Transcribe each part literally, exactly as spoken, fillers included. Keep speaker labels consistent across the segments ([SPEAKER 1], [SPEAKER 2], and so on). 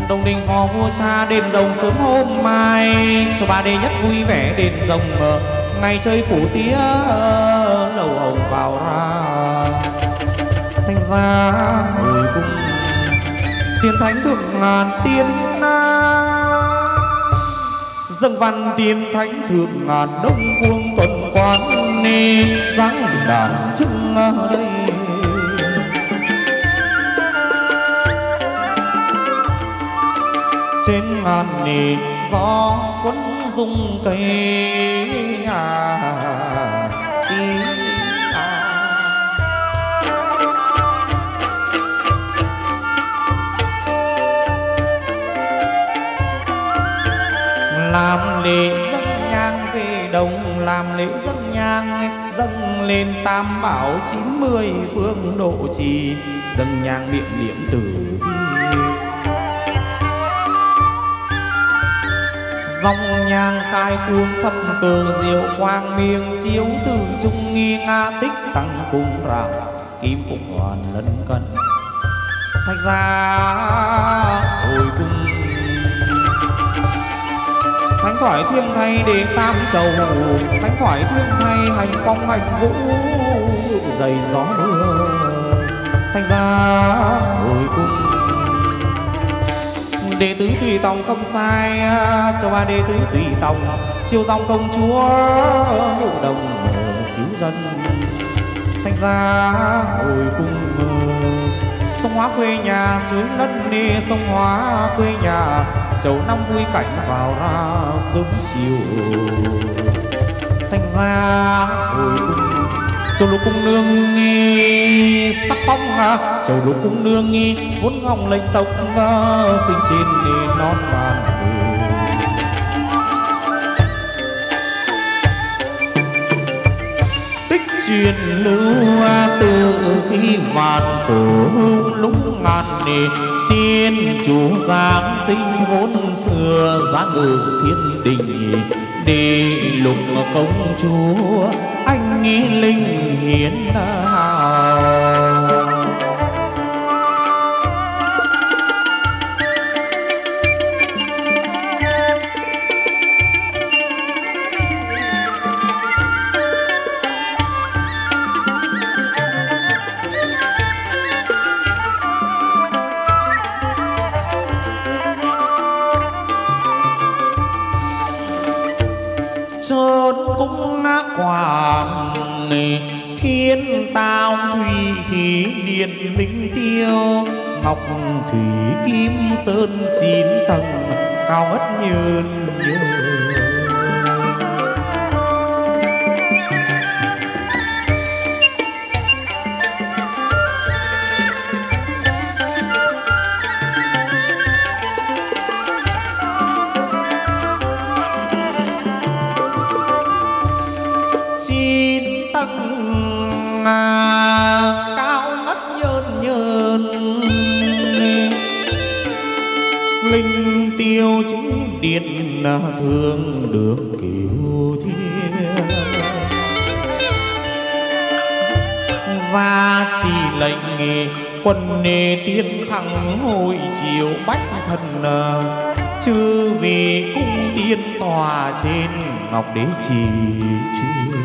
[SPEAKER 1] Đồng đình phò vua cha đền rồng sớm hôm mai, cho ba đê nhất vui vẻ đền rồng ngày chơi phủ tía lầu hồng vào ra. Thành ra hồi cung tiên thánh thượng ngàn tiên dâng văn tiên thánh thượng ngàn đông quân tuần quan nên dáng đàn trưng đây. Trên ngàn nền gió quấn rung cây à, ý, à. Làm lễ dâng nhang về đồng, làm lễ dâng nhang dâng lên tam bảo chín mươi phương độ trì, dâng nhang niệm niệm tử dòng nhang khai cuồng thập cờ diệu quang miệng chiếu từ trung nghi nga tích tăng cùng rạng kim phụng hoàn lân cận. Thành ra hồi cung thánh thoại thiêng thay để tam trầu, thánh thoại thiêng thay hành phong hành vũ dày gió mưa. Thành ra hồi cung đệ tứ tùy tòng không sai, cho ba đệ tứ tùy tòng chiêu dòng công chúa ngụ đồng cứu dân. Thành ra hồi cung sông Hóa quê nhà suối đất đi, sông Hóa quê nhà chầu năm vui cảnh vào ra sớm chiều. Thành ra hồi cung châu lục cung nương nghi sắc phong, châu lục cung nương nghi vốn dòng lệnh tộc sinh trên nền non vàng. Tích truyền lưu từ khi vạn cổ lúc ngàn nền, tiên chủ giáng sinh vốn xưa giá ngự thiên đình, để lục công chúa anh nghĩ linh hiến hào. Chốn cũng quảng thiên tao thủy khí điện linh tiêu, ngọc thủy kim sơn chín tầng cao ngất nhơn nhớ. Cao ngất nhơn nhơn linh tiêu chính điện thường được kiều thiên, gia chỉ lệnh quân nề tiên thắng hồi chiều bách thần, chư vì cung tiên tòa trên ngọc đế trì chuyên.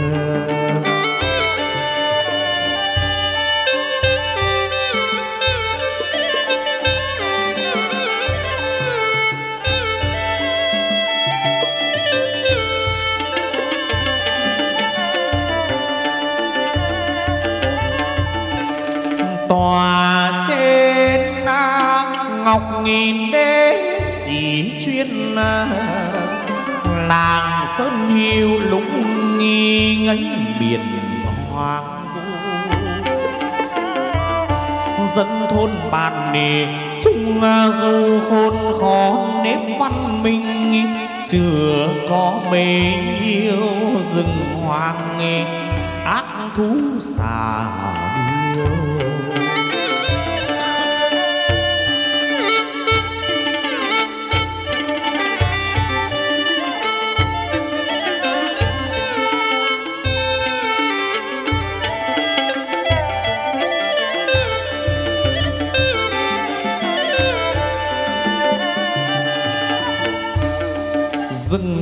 [SPEAKER 1] Tòa trên ngọc nghìn đế chỉ chuyên, làng sơn hiu lũng nghi ngấy biển hoang vu, dân thôn bàn nề chung du khôn khó nếp văn minh, chưa có bề yêu rừng hoang ác thú xà điêu.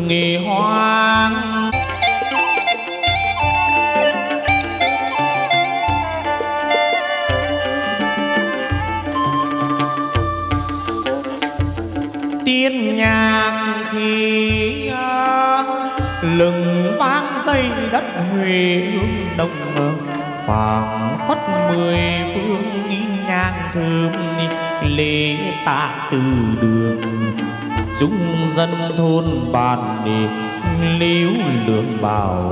[SPEAKER 1] rừng nghỉ hoang. Tiên nhạc khi lừng vang dây đất Huế hương đông, phảng phất mười phương nghi nhang thơm lễ tạ từ đường. Chúng dân thôn bàn để líu lương bào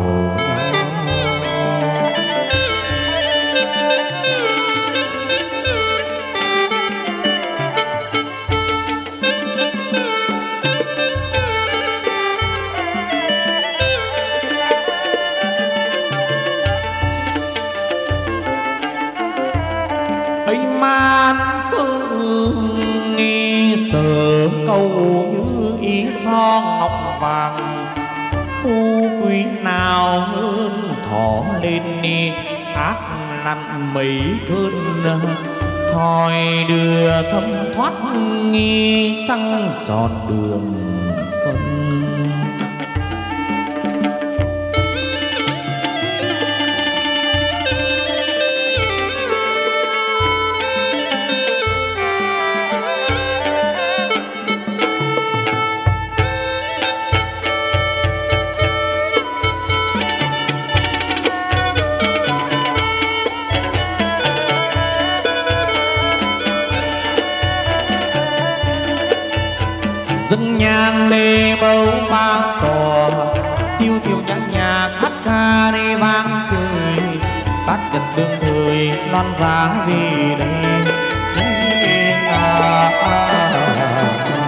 [SPEAKER 1] man sương nghi sở câu như ý son ngọc vàng. Phú quý nào hơn thỏ lên đi ác năn mấy cơn, thoi đưa thấm thoát nghi trăng tròn đường xuân. Dâng nhang lê mâu ba tòa, tiêu thiêu nhạc nhạc hát ca đi vang trời. Tát nhật đương thời loan giá về đây. À, à, à.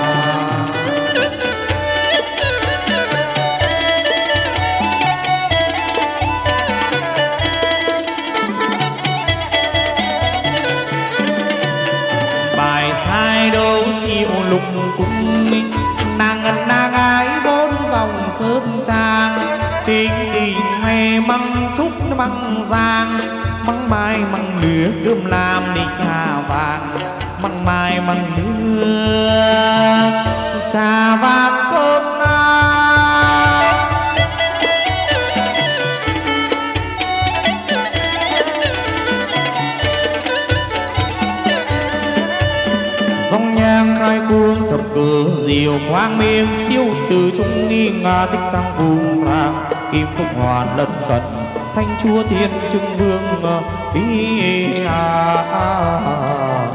[SPEAKER 1] Bài sai đâu chịu lục cung, nàng ngân nàng ái bốn dòng sơn trang. Tình tình hay măng trúc măng giang, măng mai măng lứa cơm làm đi trà vàng. Măng mai măng lứa trà vàng cơm nam. Dòng nhang khai cuông thập cờ diều khoang miên chiêu từ trung nghi nga tích tăng vùng ràng. Kim phúc hoàn lân cận thanh chúa thiên trưng vương ý à, à, à.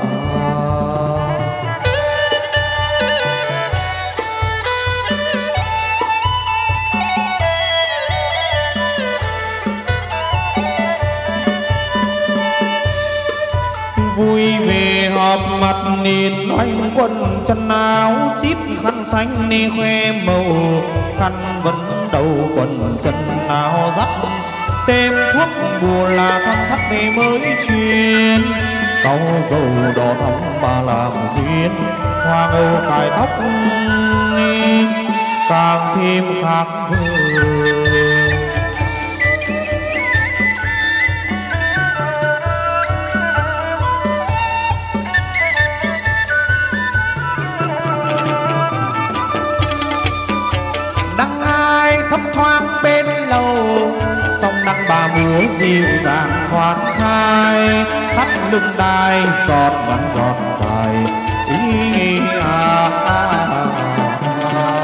[SPEAKER 1] Vui về họp mặt nên oanh quân chân áo chít khăn xanh đi khoe màu. Khăn vẫn đầu quần chân áo dắt tem thuốc bùa là thăm thắt về mới truyền. Câu dầu đỏ thắm ba làm duyên, hoa ngâu cài tóc càng thêm khác vừa. Thấp thoáng bên lầu sông đăng bà múa dịu dàng khoan khai. Thắt lưng đai giọt ngắn giọt dài ý à, à, à, à.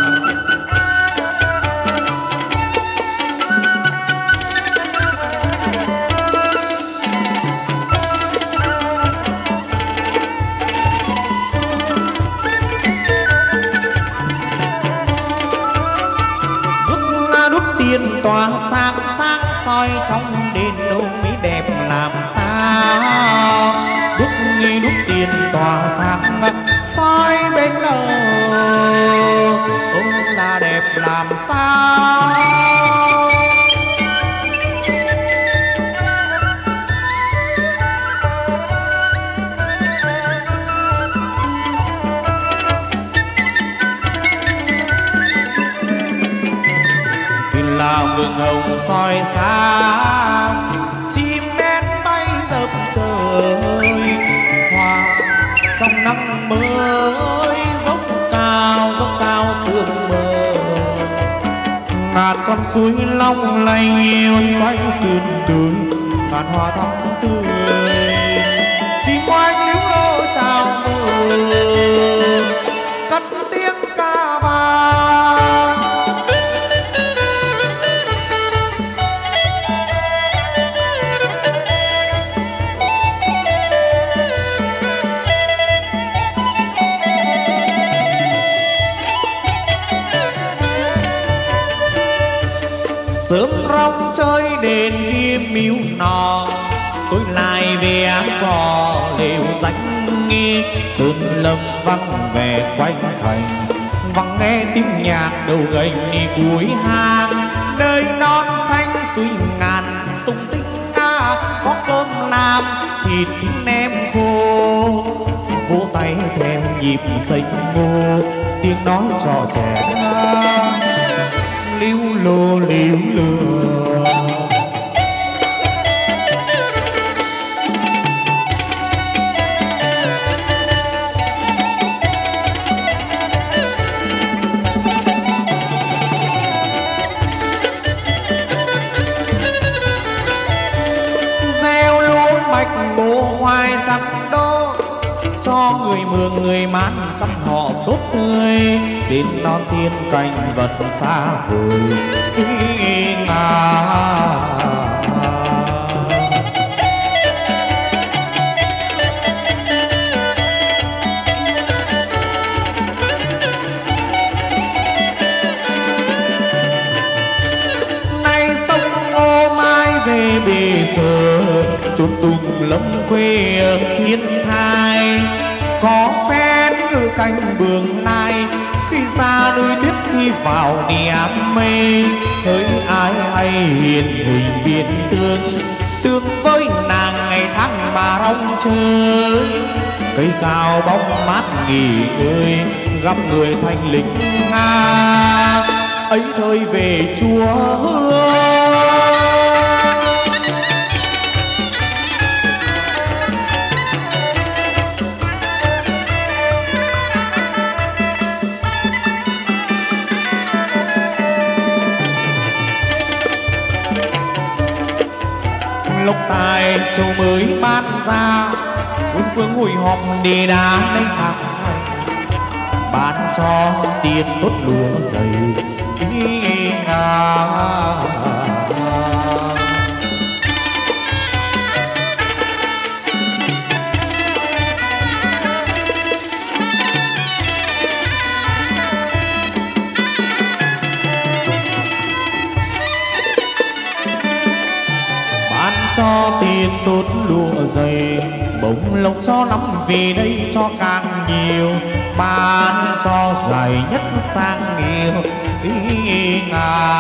[SPEAKER 1] Tiên tỏa sáng sáng soi trong đền đâu mỹ đẹp làm sao. Đúc nghi đúc tiền tỏa sáng soi bên đầu là đẹp làm sao. Là vườn hồng soi sáng, chim én bay dập trời. Hoa trong năm mới dốc cao dốc cao sương mờ. ngàn con suối long lanh yêu quanh sườn tươi, ngàn hoa thắm tươi chim oanh líu lo chào mừng cất tiếng ca vang. Sớm rong chơi đền kim miếu nọ, tôi lại về áng cò lều danh nghi sơn lâm vắng vẻ quanh thành, vắng nghe tiếng nhạc đầu gành cuối hang, nơi non xanh suối ngàn tung tích ca có cơm nam thịt nem khô, vỗ tay theo nhịp xanh ngô tiếng nói trò trẻ líu lô líu lừa. Gieo lúa mạch bố hoài sắc đô, cho người mường người mán trăm họ tốt tươi, trên non thiên cảnh vật xa vời ngà. Nay sông Ô Mai về bề giờ, chốn tung lâm quê ở thiên thai, có phen ngư canh bường lai, khi xa núi tuyết khi vào niềm mê, hỡi ai hay hiền hình biên tương, tương với nàng ngày tháng mà rong chơi, cây cao bóng mát nghỉ ơi gặp người thanh lịch nga ấy thời về chùa Hương. Lộc tài châu mới ban ra, bốn phương hội họp đề đá lấy hàng bán cho tiền tốt lúa dày ngà. Cho tiền tốt lúa dày, bông lộc cho lắm về đây cho càng nhiều, bán cho dài nhất sang nhiều ý ngà.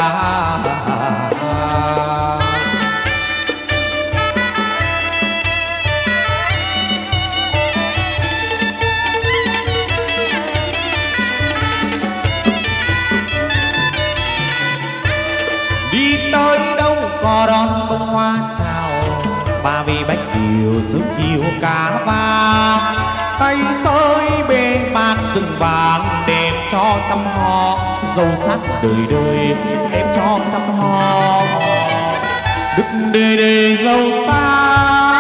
[SPEAKER 1] Đi tới đâu có đón bông hoa chào, ba vì bách điều sớm chiều cá vàng, tay khơi bên bạc rừng vàng đẹp cho trăm họ, dâu sắc đời đời đẹp cho trăm họ, đức đời đời dâu sắc.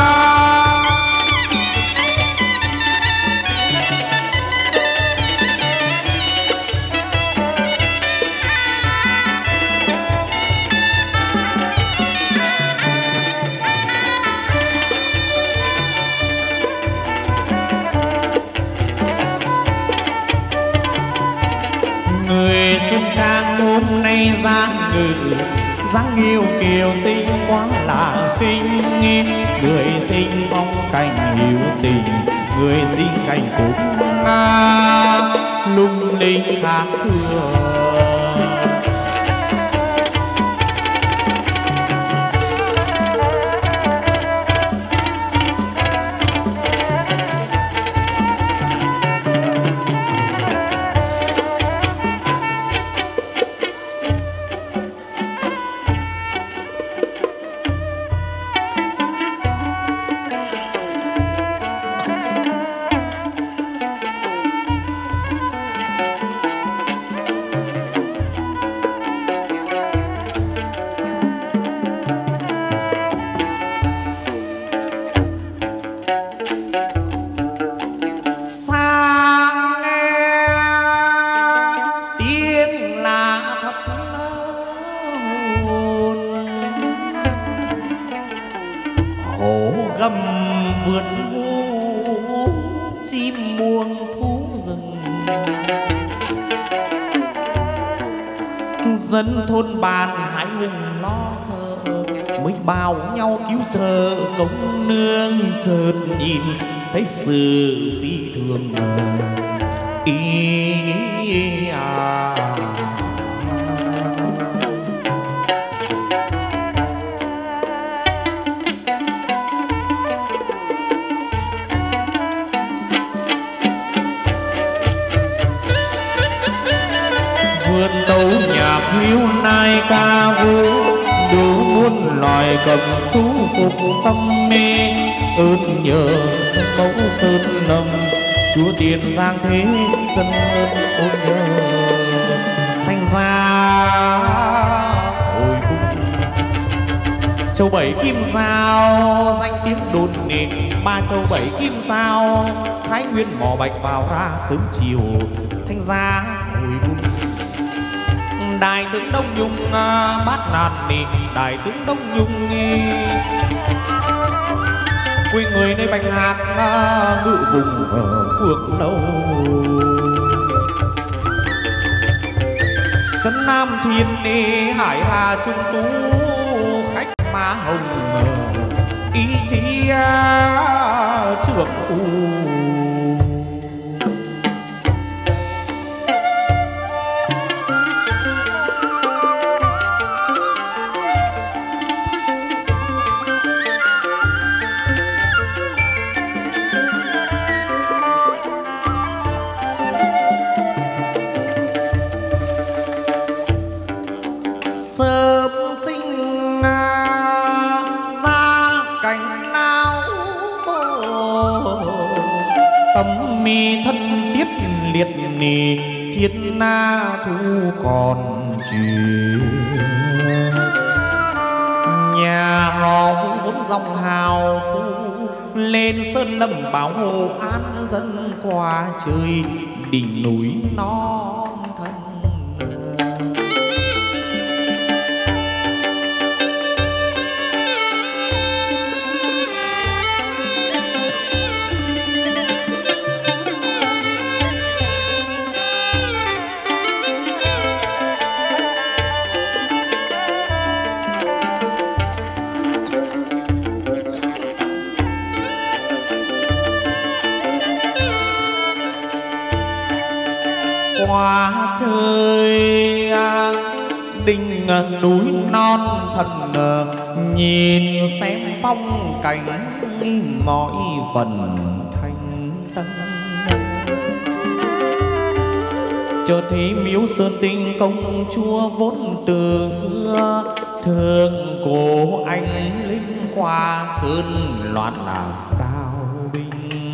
[SPEAKER 1] Người xuân trang hôm nay dáng ngự, dáng yêu kiều xinh quá là xinh, người xinh phong cảnh hiếu tình, người xinh cảnh cúc nga lung linh khác thường. ổ gầm vườn hú chim muông thú rừng. Dân thôn bàn hãi hùng lo sợ, mới bao nhau cứu trợ công nương. Chợt nhìn thấy sự phi thường ý à. Vườn tấu nhạc hiếu nai ca vũ, đủ muôn loài cầm thú phục tâm mê. Ơn nhờ mẫu sơn lâm, chúa tiền giang thế dân ơn ôn nhờ. Thành ra hồi cung châu bảy kim sao, danh tiếng đồn nề ba châu bảy kim sao. Thái nguyên mỏ bạch vào ra sớm chiều, thành ra hồi cung. Đại tướng Đông Nhung bát nàn nì, đại tướng Đông Nhung nghi. Quê người nơi Bạch Hạc ngự vùng ở Phượng Lâu. Trấn Nam Thiên nì, Hải Hà Trung Tú, khách má hồng ý chí trưởng u. Sớm sinh ra cảnh lao, tâm mi thân tiết liệt nì. Thiên na thu còn chuyện, nhà họ vốn vốn dòng hào phu. Lên sơn lâm bảo hộ an dân qua trời, đỉnh núi non thân. Qua trời đỉnh núi non thần, nhìn xem phong cảnh mọi phần thanh tân. Chợt thấy miếu sơn tinh công chúa vốn từ xưa, thương cổ anh linh qua cơn loạn lạc đao binh.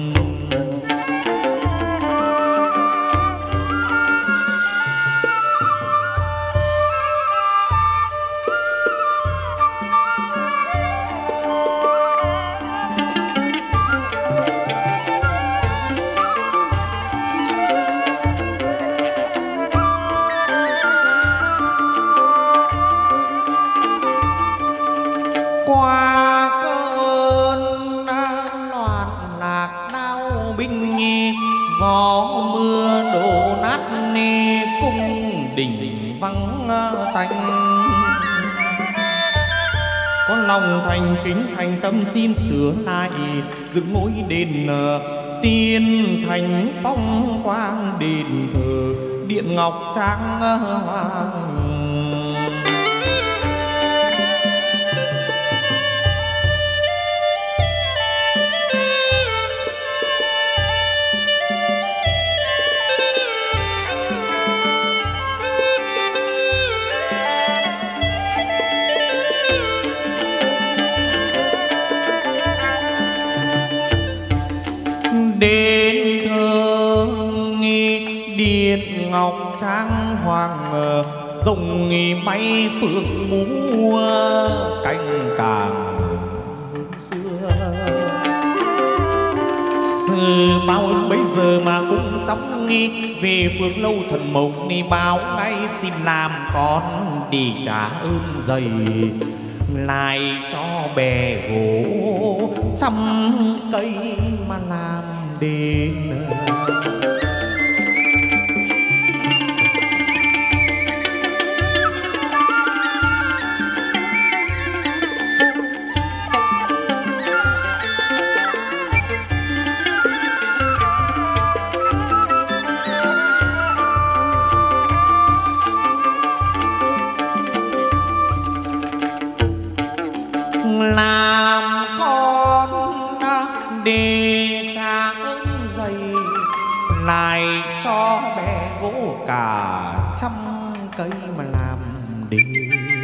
[SPEAKER 1] Qua cơn loạn lạc đao binh, gió mưa đổ nát ni cung đình vắng tanh. Có lòng thành kính thành tâm xin sửa lại, dựng ngôi đền tiên thành phong quang đền thờ điện ngọc trang hoàng. Đến thơ nghi điện ngọc trang hoàng, rồng nghi bay phượng múa cánh càng hơn xưa. Sư bao ơn bấy giờ mà cũng chóng nghi, về Phượng Lâu thần mộng ni báo ngay xin làm con đi trả ơn dày. lại cho bè gỗ trăm cây mà làm đền. Làm con để cha ơn dày, lại cho bé gỗ cả trăm cây mà làm đền.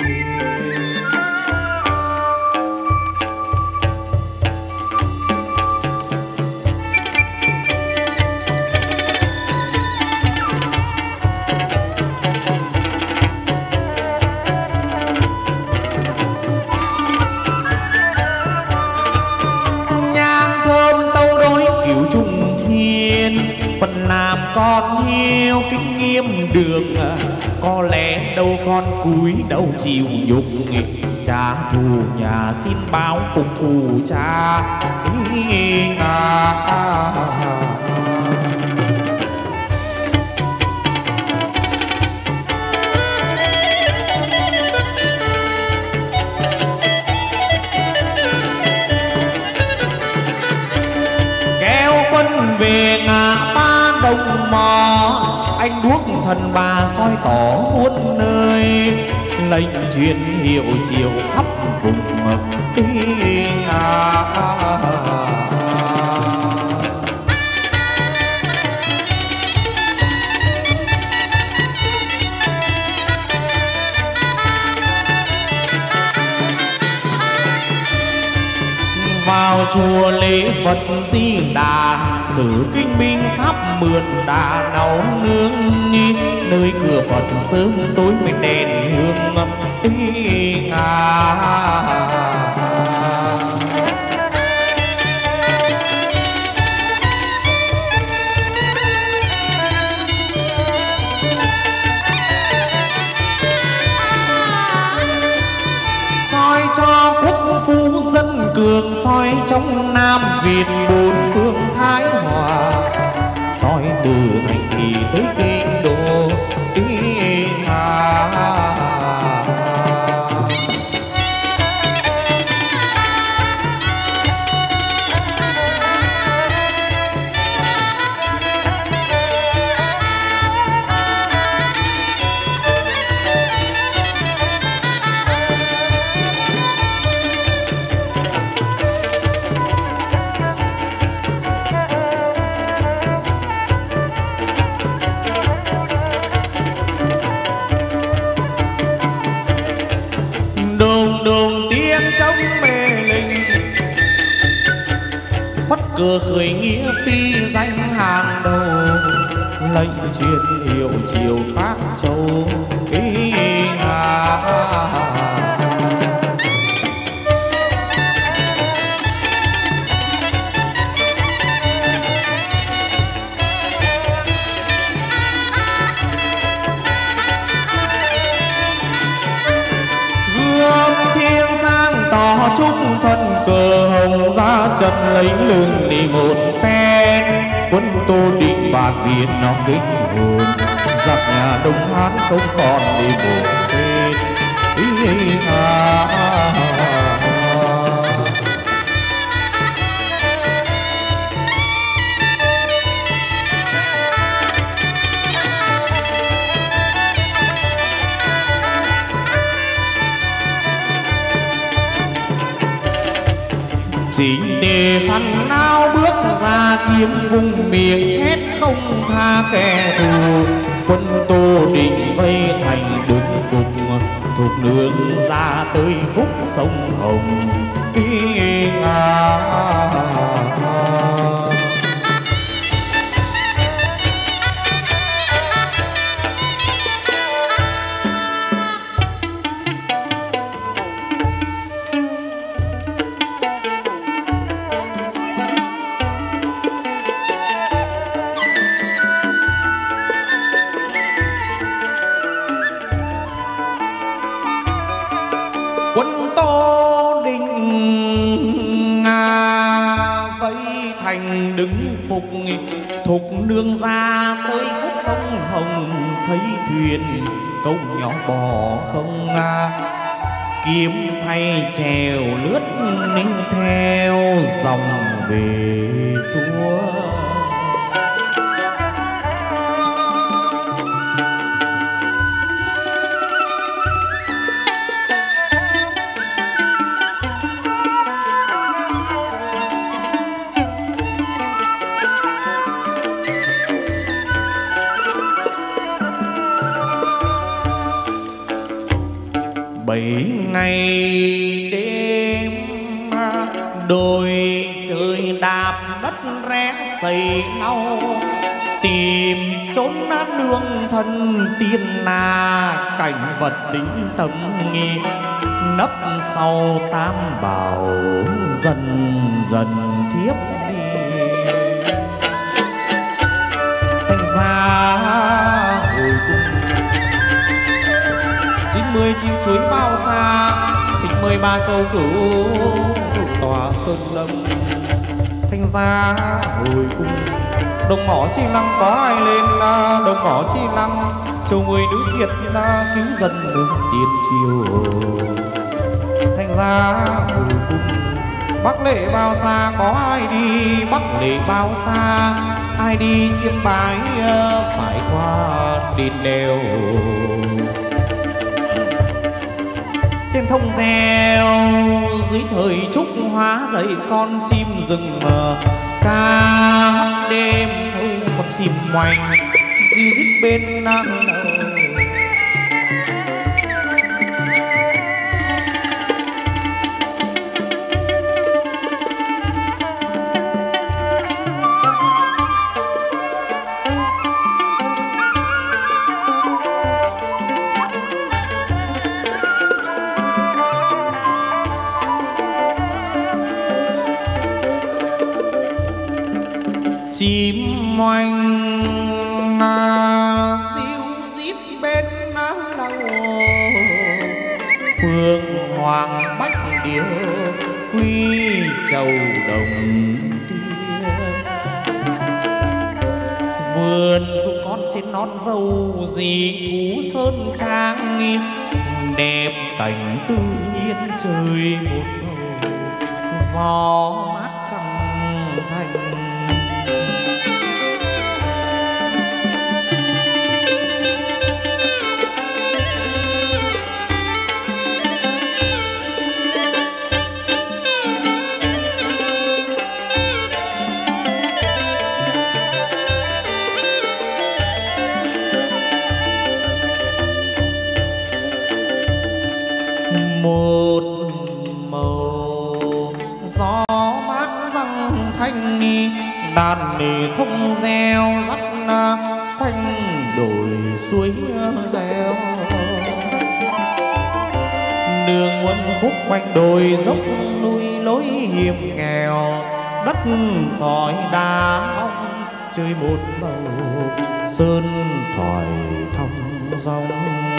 [SPEAKER 1] Phần làm con hiếu kinh nghiệm được, có lẽ đâu con cúi đầu chịu nhục. Cha thù nhà xin báo phục thù cha. Kéo quân về ngã ba Đông Mò, anh đuốc thần bà soi tỏ muôn nơi, lệnh truyền hiệu chiều khắp vùng à. Vào chùa lễ Phật Di Đà, sử kinh binh pháp mượn đà nấu nướng, nơi cửa Phật sớm tối mới đèn hương ngập à. Soi cho quốc phú dân cường, soi trong Nam Việt bốn phương thái hòa, soi từ thành thị tới kinh đô à. Cửa khởi nghĩa phi danh hàng đầu, lệnh truyền hiệu chiều các châu ý à. Gươm thiên sang tỏ chúc thân cờ hồng ra trận lấy lưng đi một phen, quân Tô Định bạt Việt nó kinh hồn, giặc nhà Đông Hán không còn đi một bên à. Chính tề thằn áo bước ra, kiếm vùng miệng thét không tha kẻ thù, quân Tô Định vây thành đứng phục, thuộc nương ra tới khúc sông Hồng à. Quân Tô thành đứng phục, thục nương ra tới khúc sông Hồng, thấy thuyền câu nhỏ bò không à, kiếm thay chèo lướt níu theo dòng về xuôi. Bảy ngày đêm đôi trời đạp đất rẽ xây lau, tìm chốn nương thân tiên na, cảnh vật tính tâm nghi nấp sau tam bảo dần dần thiếp đi. Thành ra hồi cung chín mươi chín suối bao xa, thịnh mười ba châu cửu tòa sơn lâm. Thành ra hồi cung đồng mỏ chi lăng có ai lên, đồng mỏ chi lăng châu người nữ kiệt cứu dân đường tiền triều. Thành ra hồi cung bắc lệ bao xa có ai đi, bắc lệ bao xa ai đi chiêm bái phải qua đền đèo. Trên thông reo dưới thời trúc hóa dậy con chim rừng mờ, ca đêm thâu con chim ngoảnh ríu rít bên nắng. Chim oanh à, ríu rít bên lầu, phương hoàng bách điệu quy châu đồng tiên. Vườn dụng con trên non dâu dị thú sơn trang, đẹp cảnh tự nhiên trời một màu, gió mát trăng thành. Một màu gió mát răng thanh, đàn nề thông reo rắc quanh đồi suối reo. Đường quân khúc quanh đồi dốc núi lối hiểm nghèo, đất sỏi đá ong chơi một màu sơn thỏi thong dong.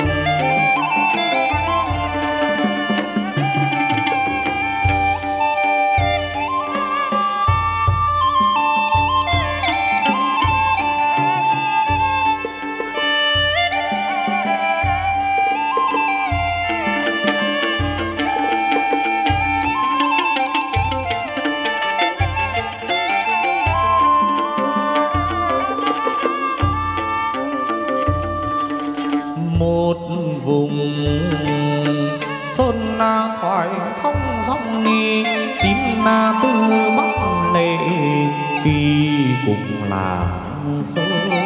[SPEAKER 1] Một vùng sơn na thoại thông dòng ni, chín na tư bắc lệ kỳ cùng làng sơ.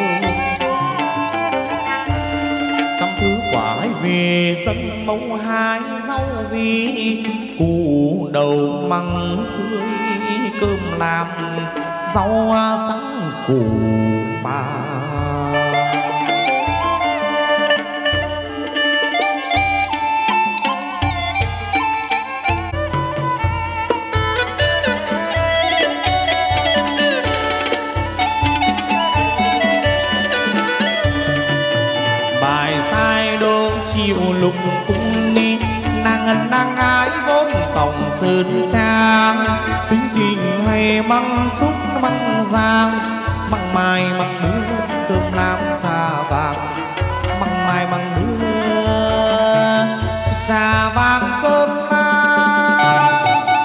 [SPEAKER 1] Trăm thứ quả về dân mẫu hai rau vi, củ đầu măng tươi cơm làm rau sáng củ bà. Bài sai đô chiều lục cung ni, nàng ngân nàng ái vốn phòng sơn trang, tính tình hay măng trúc măng giang, măng mai măng nứa cơm lam trà vàng, măng mai măng nứa trà vàng cơm lam.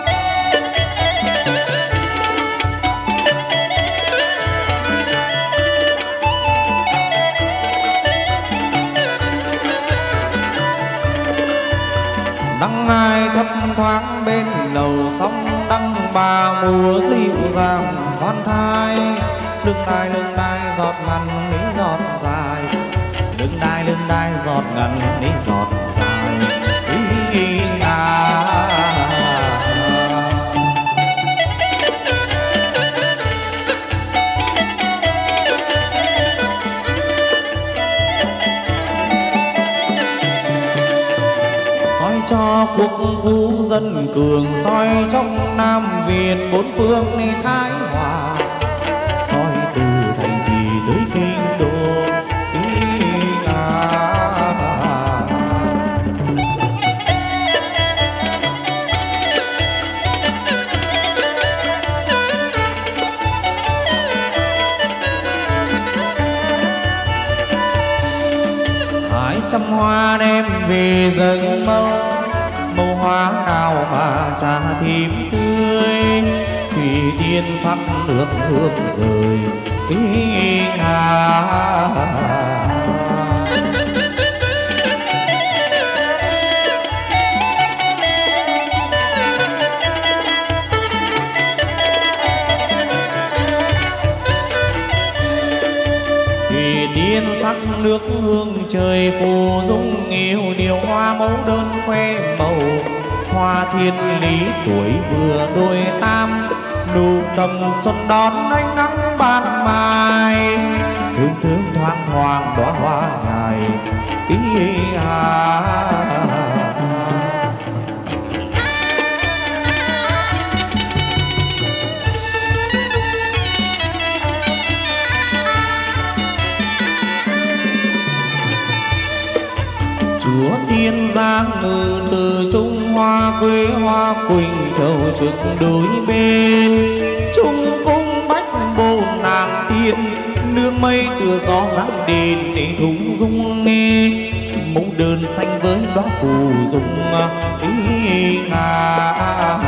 [SPEAKER 1] Đăng ai thấp thoáng bên lầu sóng, đăng bà mùa dịu dàng khoan thai, lưng đai lưng đai giọt ngắn ní giọt dài, lưng đai lưng đai giọt ngắn ní giọt dài. Ý, ý, à. Cho quốc vũ dân cường, soi trong Nam Việt bốn phương này thái hòa, soi từ thành thị tới kinh đô. Ý, à. Hai trăm hoa đem về dâng mâu, màu hoa nào mà trà thím tươi, thủy tiên sắc nước hương rời. Ý, à. Thủy tiên sắc nước hương trời phù dung, yêu điều hoa mẫu đơn khoe màu, hoa thiên lý tuổi vừa đôi tam, nụ tầm xuân đón ánh nắng ban mai, thương thương thoáng thoáng đóa hoa ngài. Ý, à. Chúa tiên giang ngự từ Trung Hoa, quê hoa quỳnh châu trực đối bên, Trung cung bách bồ nàng tiên, nương mây từ gió răng đền để thúng dung nghe, mẫu đơn xanh với đóa phù dung. Ý, à.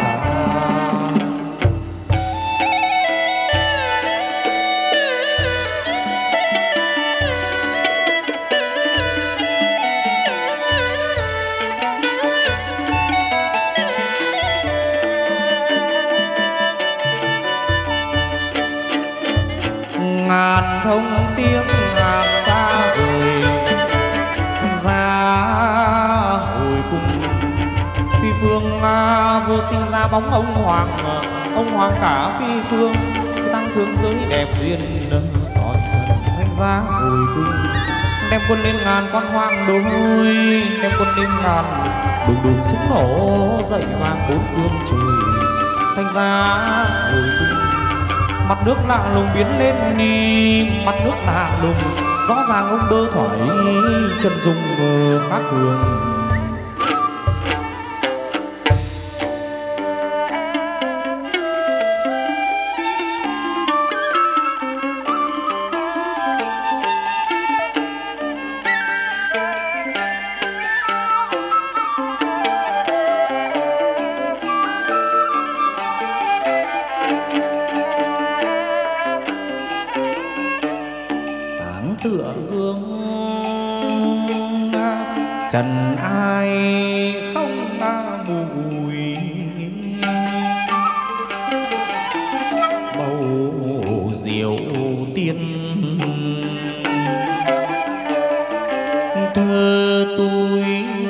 [SPEAKER 1] Ngàn thông tiếng ngàn xa vời, ra hồi cung phi phương vô sinh ra bóng ông hoàng, ông hoàng cả phi phương tăng thương giới đẹp duyên cõi trần. Thanh ra hồi cung đem quân lên ngàn con hoang đôi, đem quân lên ngàn đùng đùng súng nổ dậy vang bốn phương trời. Thanh ra hồi cung mặt nước lạ lùng biến lên đi, mặt nước lạ lùng rõ ràng ông bơ thoải chân dung khác thường. Tựa gương trần ai không mùi, bầu diệu tiên thơ tôi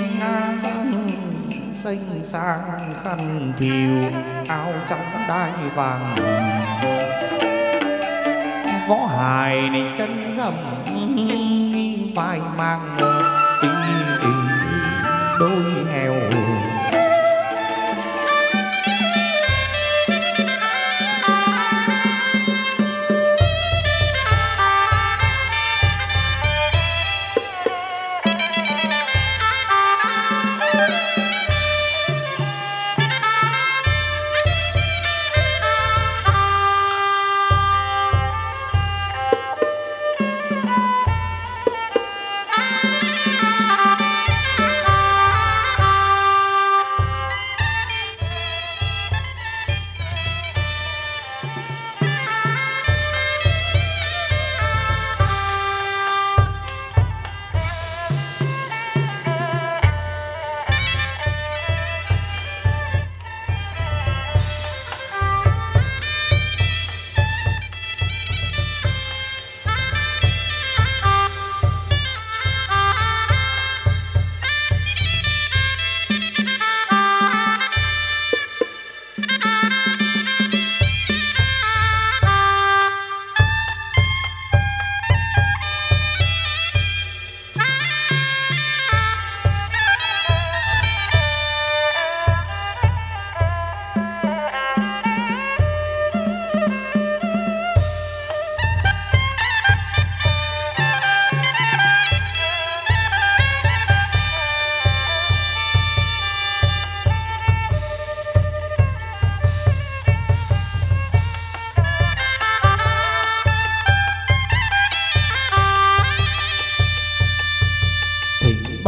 [SPEAKER 1] xanh sang khăn thiều, áo trắng đai vàng, võ hài này chân dầm vai mang tình tình đôi heo.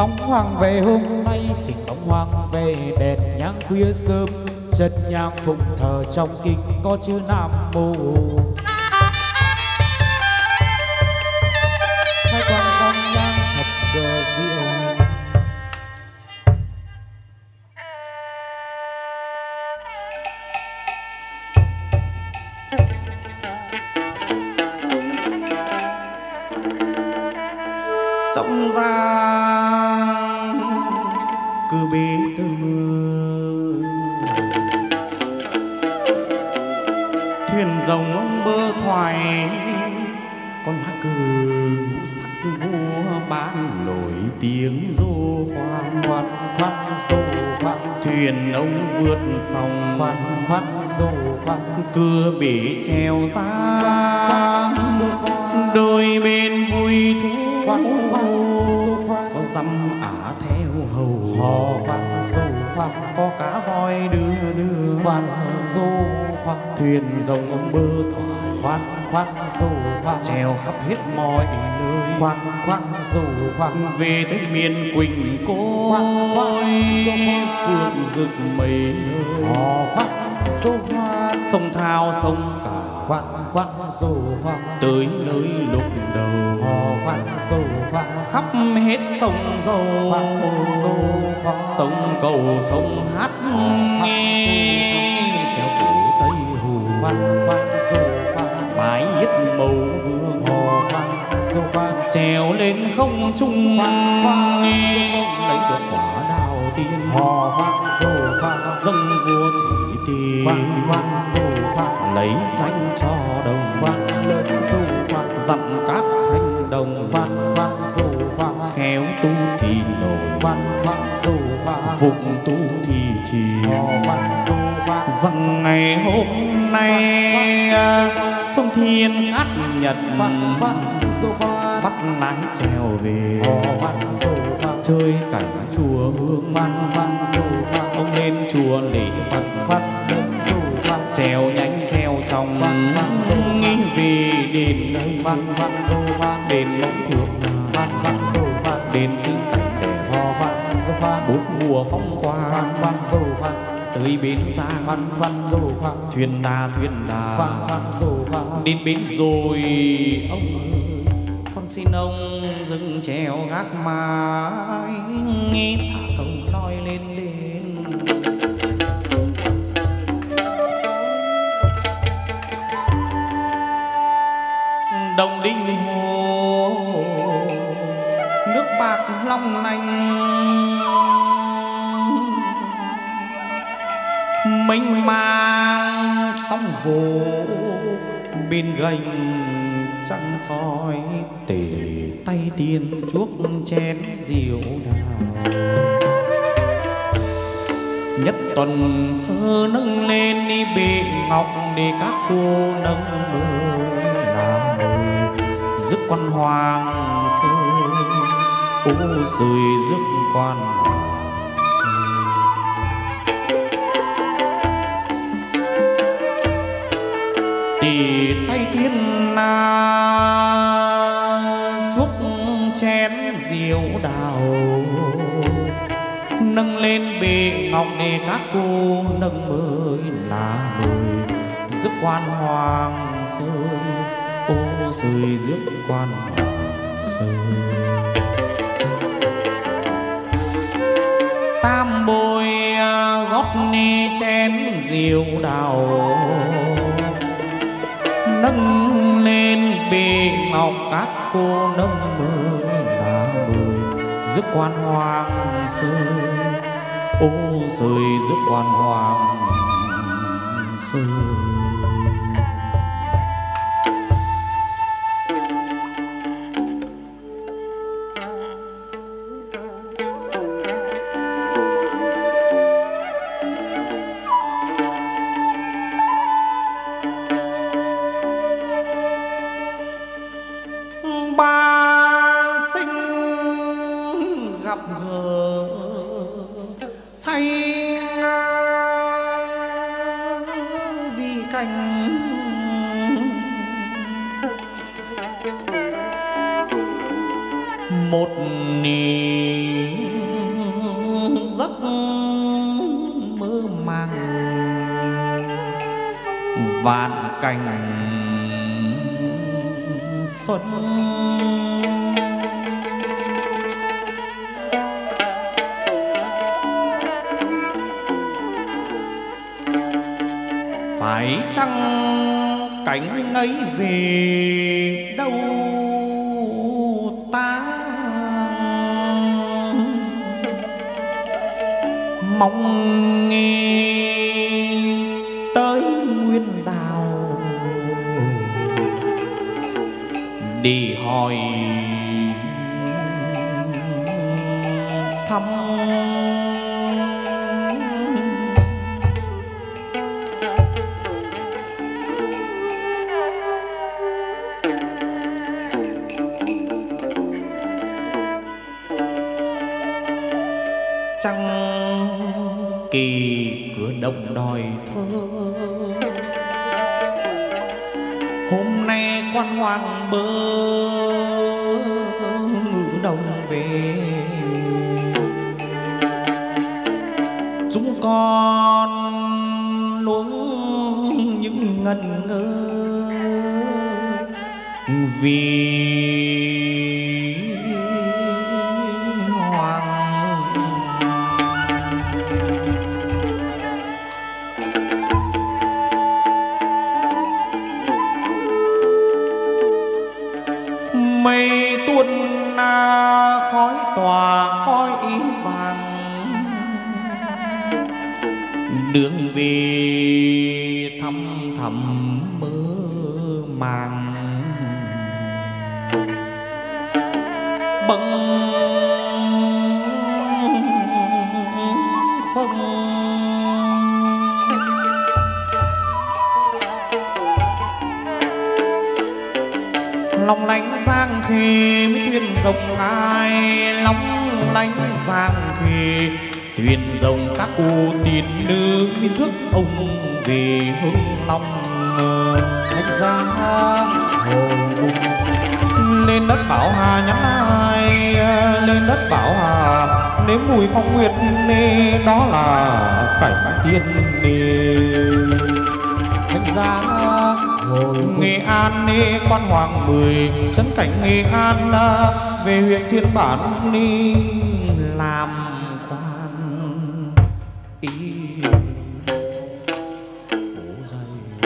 [SPEAKER 2] bóng hoàng về hôm nay, thỉnh bóng hoàng về đèn nhang khuya sớm, chất nhang phụng thờ trong kinh có chữ Nam Mô. Hai quan dòng nhang thật cờ diệu,
[SPEAKER 1] trong giang cứ bế từ mưa, thuyền rồng bơ thoại con lá cờ ngũ sắc vua ban nổi tiếng du khoan
[SPEAKER 2] khoan khoan du khoan,
[SPEAKER 1] thuyền ông vượt sông
[SPEAKER 2] khoan khoan du khoan,
[SPEAKER 1] cưa bể treo ra đôi bên vui thú,
[SPEAKER 2] khoan khoan du khoan,
[SPEAKER 1] có dăm ả theo hầu
[SPEAKER 2] hò khoan du khoan,
[SPEAKER 1] có cá voi đưa đưa
[SPEAKER 2] khoan du khoan,
[SPEAKER 1] thuyền rồng ông bơ thoại
[SPEAKER 2] khoan khoan du khoan,
[SPEAKER 1] treo khắp hết mọi nơi
[SPEAKER 2] khoan khoan du khoan,
[SPEAKER 1] về tới miền Quỳnh côi phượng rực mấy nơi
[SPEAKER 2] hò khoan du khoan,
[SPEAKER 1] sông Thao sông Cả
[SPEAKER 2] khoan khoan du khoan,
[SPEAKER 1] tới nơi lúc đầu
[SPEAKER 2] hò khoan du khoan,
[SPEAKER 1] khắp hết sông dầu
[SPEAKER 2] khoan du khoan,
[SPEAKER 1] sông Cầu sông Hát nghe treo phủ Tây Hồ
[SPEAKER 2] khoan khoan du khoan,
[SPEAKER 1] bái yết mầu vương
[SPEAKER 2] hò khoan du khoan,
[SPEAKER 1] trèo lên không trung nghe lấy được quả đào tiên
[SPEAKER 2] hò khoan du khoan,
[SPEAKER 1] dâng vua thủy tiên
[SPEAKER 2] khoan khoan du khoan,
[SPEAKER 1] lấy danh cho đồng
[SPEAKER 2] khoan lớn du khoan,
[SPEAKER 1] dặn các thanh đồng
[SPEAKER 2] khoan khoan du khoan,
[SPEAKER 1] khéo tu thì nổi
[SPEAKER 2] khoan khoan du khoan,
[SPEAKER 1] vụng tu thì trì
[SPEAKER 2] hò khoan du khoan,
[SPEAKER 1] rằng ngày hôm nay sông Thiên Cát Nhật
[SPEAKER 2] khoan khoan du khoan,
[SPEAKER 1] bắt lái trèo về
[SPEAKER 2] hò khoan du khoan,
[SPEAKER 1] chơi cảnh chùa Hương
[SPEAKER 2] khoan khoan du khoan,
[SPEAKER 1] ông lên chùa lễ Phật
[SPEAKER 2] khoan lớn du khoan,
[SPEAKER 1] trèo nhanh trèo trong
[SPEAKER 2] khoan khoan du
[SPEAKER 1] nghĩ về đền đây
[SPEAKER 2] khoan khoan du khoan,
[SPEAKER 1] đền mẫu thượng
[SPEAKER 2] khoan khoan du khoan,
[SPEAKER 1] đền sinh cảnh đẹp
[SPEAKER 2] hò khoan du khoan,
[SPEAKER 1] bốn mùa phong
[SPEAKER 2] khoan
[SPEAKER 1] quang
[SPEAKER 2] khoan du khoan,
[SPEAKER 1] tới bến Giang
[SPEAKER 2] khoan khoan du khoan,
[SPEAKER 1] thuyền đà thuyền đà
[SPEAKER 2] khoan khoan du khoan,
[SPEAKER 1] đến bến rồi ông ơi con xin ông dừng chèo gác mái nghe thả công nói lên lên đồng đinh hồ nước bạc long lanh mênh mang sóng vỗ bên gành trăng soi tề tay tiên chuốc chén rượu đào nhất tuần sơ nâng lên đi bệ ngọc để các cô nâng mơ là mời rước quan hoàng sơn ô rời rước quan tỉ tay tiên na chuốc chén rượu đào nâng lên bệ ngọc để các cô nâng mời là mời rước quan hoàng sơn ô rời rước quan hoàng sơn tam bồi rót ni chén rượu đào nâng lên bệ ngọc các cô nâng mời là mời rước quan hoàng sơn ô rời rước quan hoàng sơn một niềm giấc mơ màng vạn cảnh xuân. Phải chăng cánh ấy về đâu ta mong nghe tới nguyên đào đi hỏi thăm. Trăng kỳ cửa đồng đòi thơ hôm nay quan hoàng bơ ngự đồng về. Chúng con nuống những ngần ngơ vì mây tuôn khói tỏa cõi ý vàng đường về thăm thầm mơ màng bâng khuâng. Long lánh giang khê mấy thuyền rồng ai long lánh giang khê thuyền rồng các cô tiên nữ rước ông về Hưng Long. Thanh giang hồ lên đất Bảo Hà nhắn ai lên đất Bảo Hà nếm mùi phong nguyệt nê đó là cảnh tiên nê. Thanh giang hồi Nghệ An nê quan hoàng mười trấn cảnh Nghệ An về huyện Thiên Bản đi làm quan ý phố dây.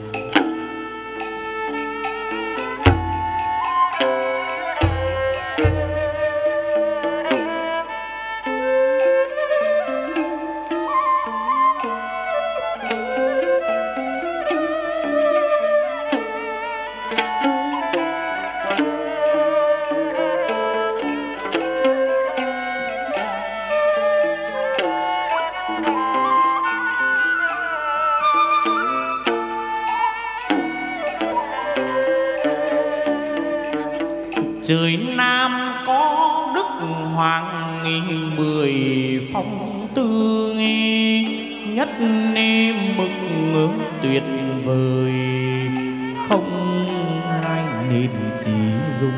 [SPEAKER 1] Trời Nam có đức hoàng nghi mười phong tư nghi nhất nêm mực ngưỡng tuyệt vời không ai nên chỉ dung.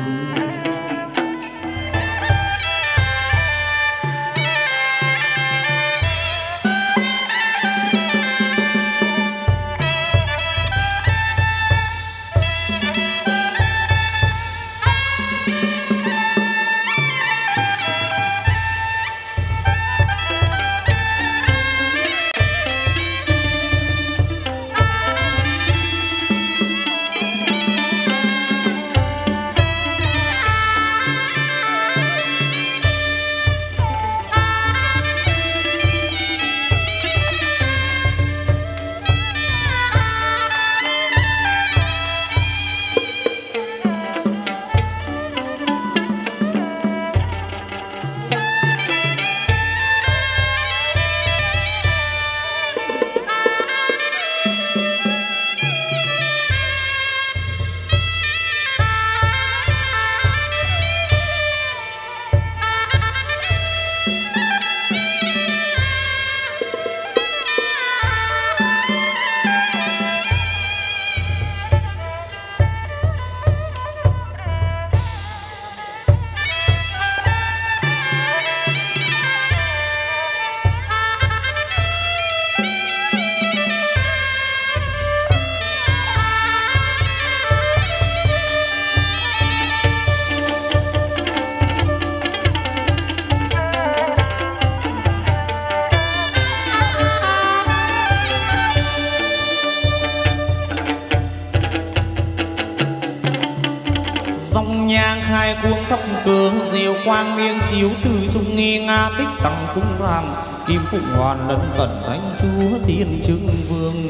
[SPEAKER 1] dòng nhang khai cuồng thấp cường diệu quang miên chiếu từ trung nghi nga tích tăng cung ràng kim phụng hoàn lân cẩn thánh chúa tiên trưng vương.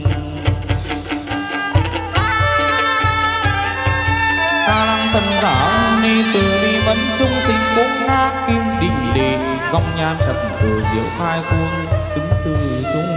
[SPEAKER 1] Ta lăng tần giả ni từ đi mẫn trung sinh bốn ngã kim đình lệ dòng nhang thập cờ diệu khai cuồng ứng từ trung.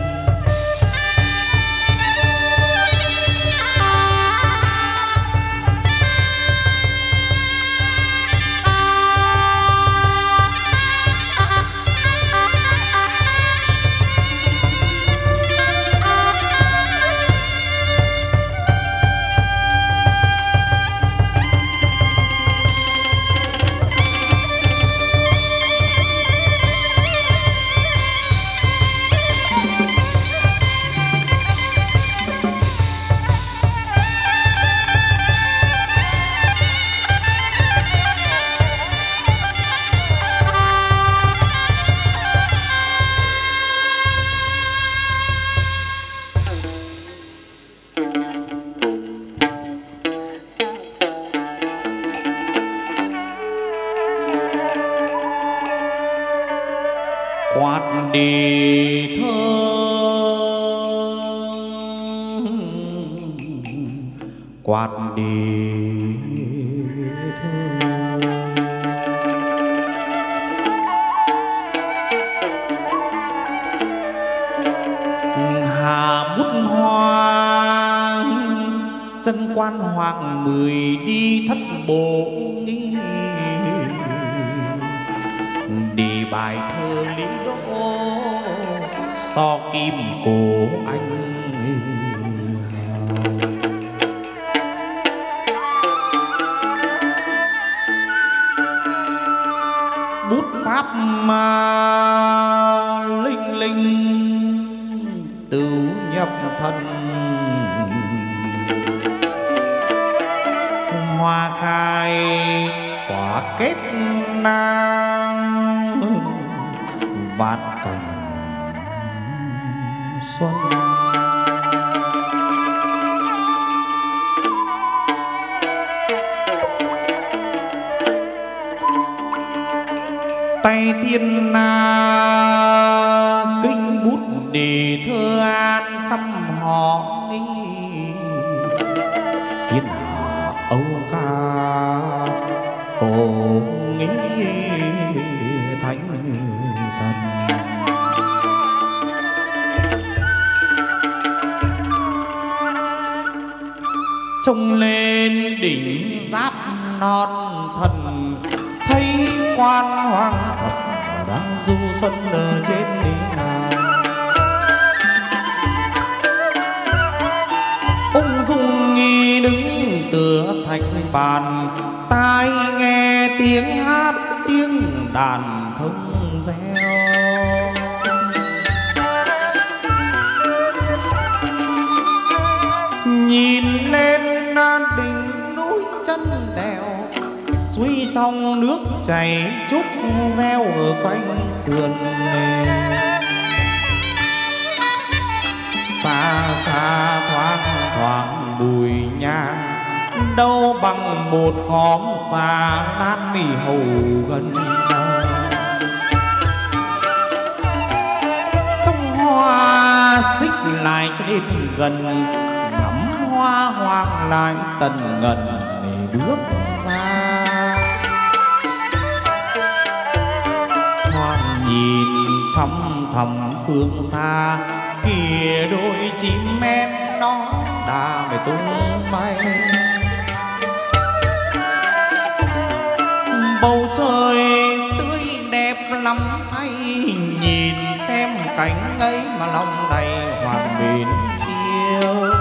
[SPEAKER 1] Quạt đề thơ quạt đề thơ hà bút hoa chân quan hoàng mười đi thất bộ nghi đề bài thơ lý đỗ so kim cổ anh. Bút pháp mà linh linh tửu nhập thân hoa khai quả kết nam vạn cảnh xuân. Tay tiên na kinh bút đề thơ an trăm họ nghi thiên hạ âu ca cổ nghĩ thánh thần. Trông lên đỉnh giáp non thần thấy quan hoàng thập đang du xuân ở trên đỉnh ngàn. Ung dung nghi đứng tựa thành bàn tai nghe tiếng hát tiếng đàn thông reo. Nhìn lên nan đỉnh núi chân đèo suy trong nước chảy trúc reo ở quanh sườn. Xa xa thoáng thoáng bùi nhang đâu bằng một khóm xa nan mì hầu gần đâu. Trong hoa xích lại cho đến gần ngắm hoa hoang lại tần ngần để bước ra. Hoang nhìn thăm thầm phương xa kìa đôi chim em nó đã về tung bay. Bầu trời tươi đẹp lắm thay nhìn xem cảnh ấy mà lòng đầy hoàng mến yêu.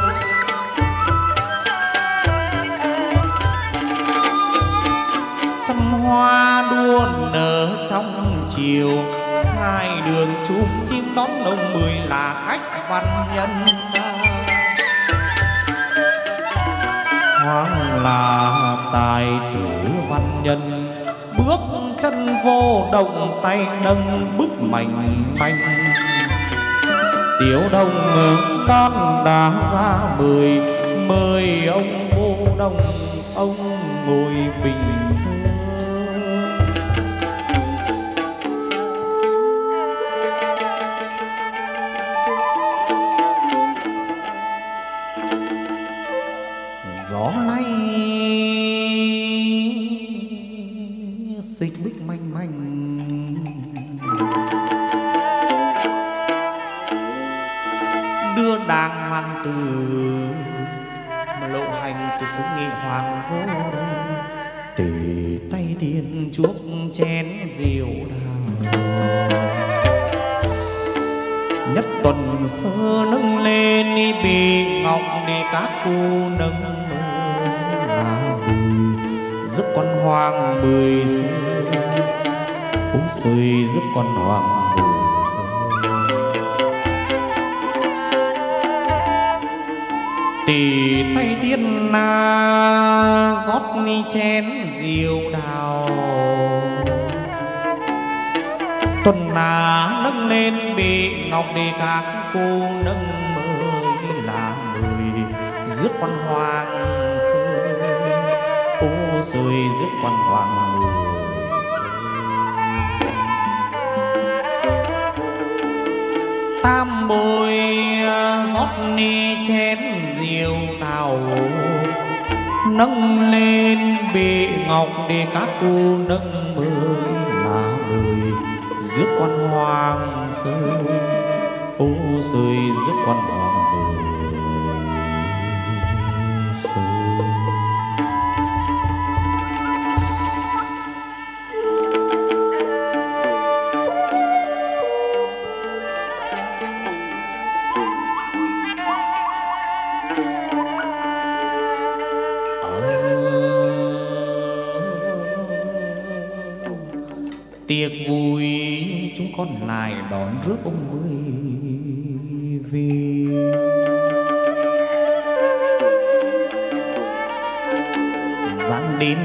[SPEAKER 1] Trăm hoa đua nở trong chiều hai đường chụp chim đón đông mười là khách văn nhân. Hoang là tài tử văn nhân bước chân vô động tay nâng bức mảnh manh. Tiểu đồng đón đã ra mời mời ông vô đồng ông ngồi bình thơ. Gió lay xích bích manh manh, đưa đàng hoàng từ mà lộ hành từ xứ nghệ hoàng vô đây. Tề tay thiên chuốc chén rượu đào, nhất tuần sơ nâng lên đi bị ngọc đi các cô nâng là bùi giúp con hoàng bưởi xưa uống sơi giúp con hoàng bưởi xưa. Tì tay tiên na rót ni chén rượu đào, tuần na nâng lên bị ngọc để các cô nâng mới là người rước con hoàng sơi ô sơi rước con hoàng người. Tam bồi rót ni chén rượu đào, nâng lên bị ngọc để các cô nâng mới là người rước con hoàng sơi ô sơi rước con hoàng sơi. Tiệc vui chúng con lại đón rước ông mới về. Giang đến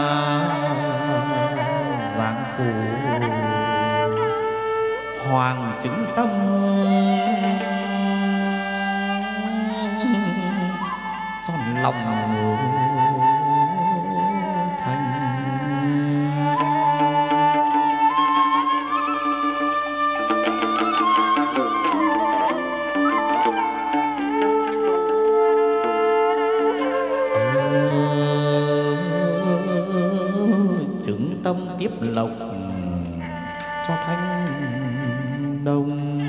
[SPEAKER 1] giang phủ hoàng chứng tâm, tròn lòng tiếp lộc cho thanh đông,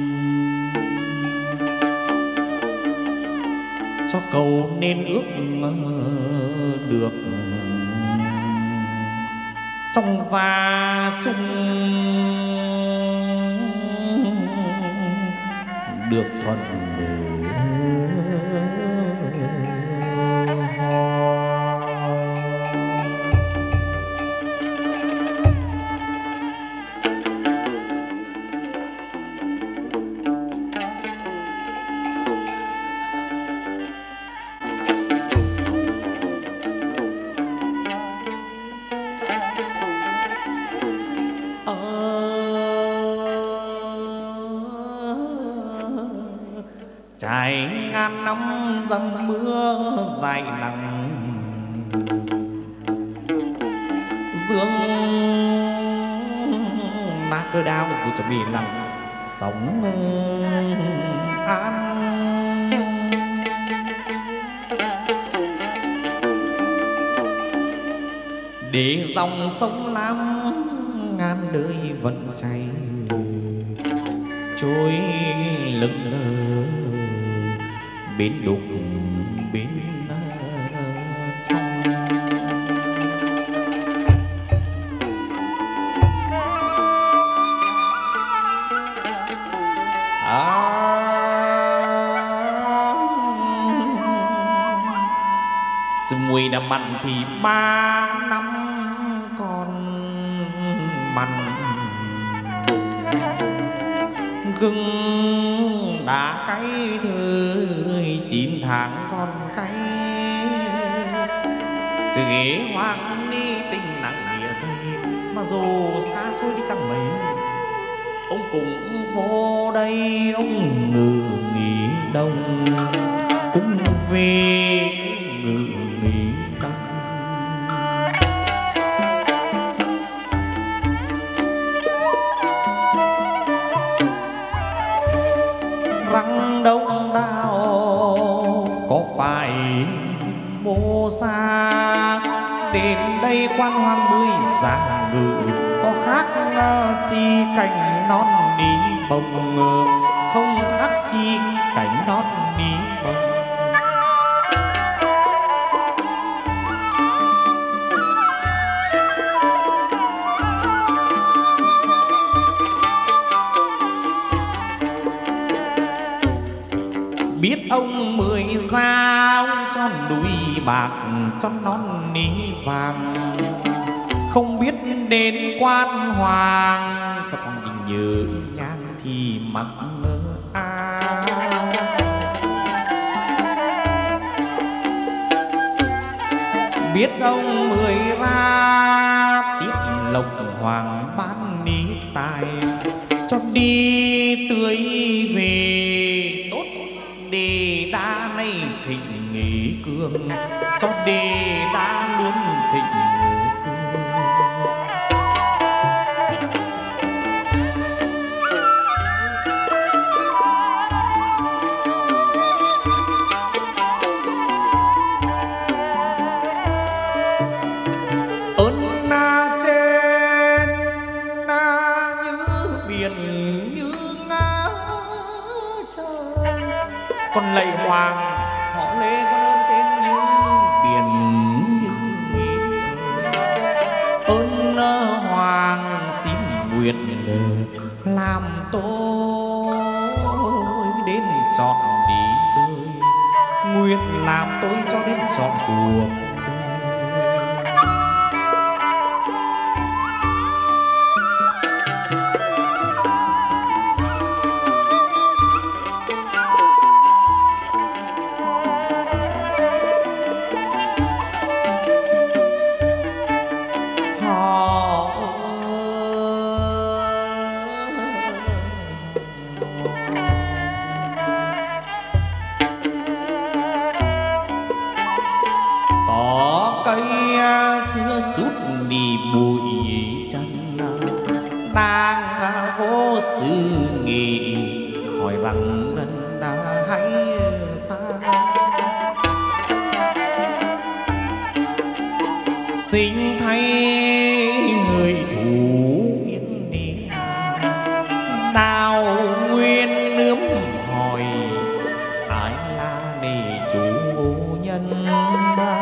[SPEAKER 1] cho cầu nên ước được trong gia chung được thuận để trải ngàn năm dầm mưa dài nắng, dương na cơ đao dù cho vì lặng sống an. Để dòng sông Lam ngàn đời vẫn chảy trôi lững lờ bến đục bến trong. À, mùi đã mặn thì ba năm còn mặn, gừng đã cay thời chín tháng còn cay, chứ ghế hoang đi tình nặng nghĩa dây mà dù xa xôi đi chẳng mấy. Ông cũng vô đây ông ngự nghỉ đông, cũng về ngự nghỉ đông. có phải mô xa đến đây quan hoang mươi giang ngự, có khác chi cảnh non ní bồng, không khác chi cảnh non ní bồng. Biết ông mười giao cho núi bạc cho non ní vàng, không biết đến quan hoàng thập hoàng nhớ nhang thì mặc ngơ à. Biết ông mười ra tiếp lộc hoàng ban ní tài, cho đi tưới về tốt đề đa này thịnh nghỉ cương, cho đề đa luôn thịnh ơn na trên na như biển như ngã trời, con lạy hoàng họ lê con ơn trên như biển như nghĩ trời. Ơn hoàng xin nguyện làm tôi đến trọn đi đời, nguyện làm tôi cho đến trọn cuộc. Đi bụi chân đang vô sự nghị, hỏi rằng ngân đã hay xa. Xin thay người thủ yên đi, đào nguyên nướm hỏi ai là để chủ nhân ba.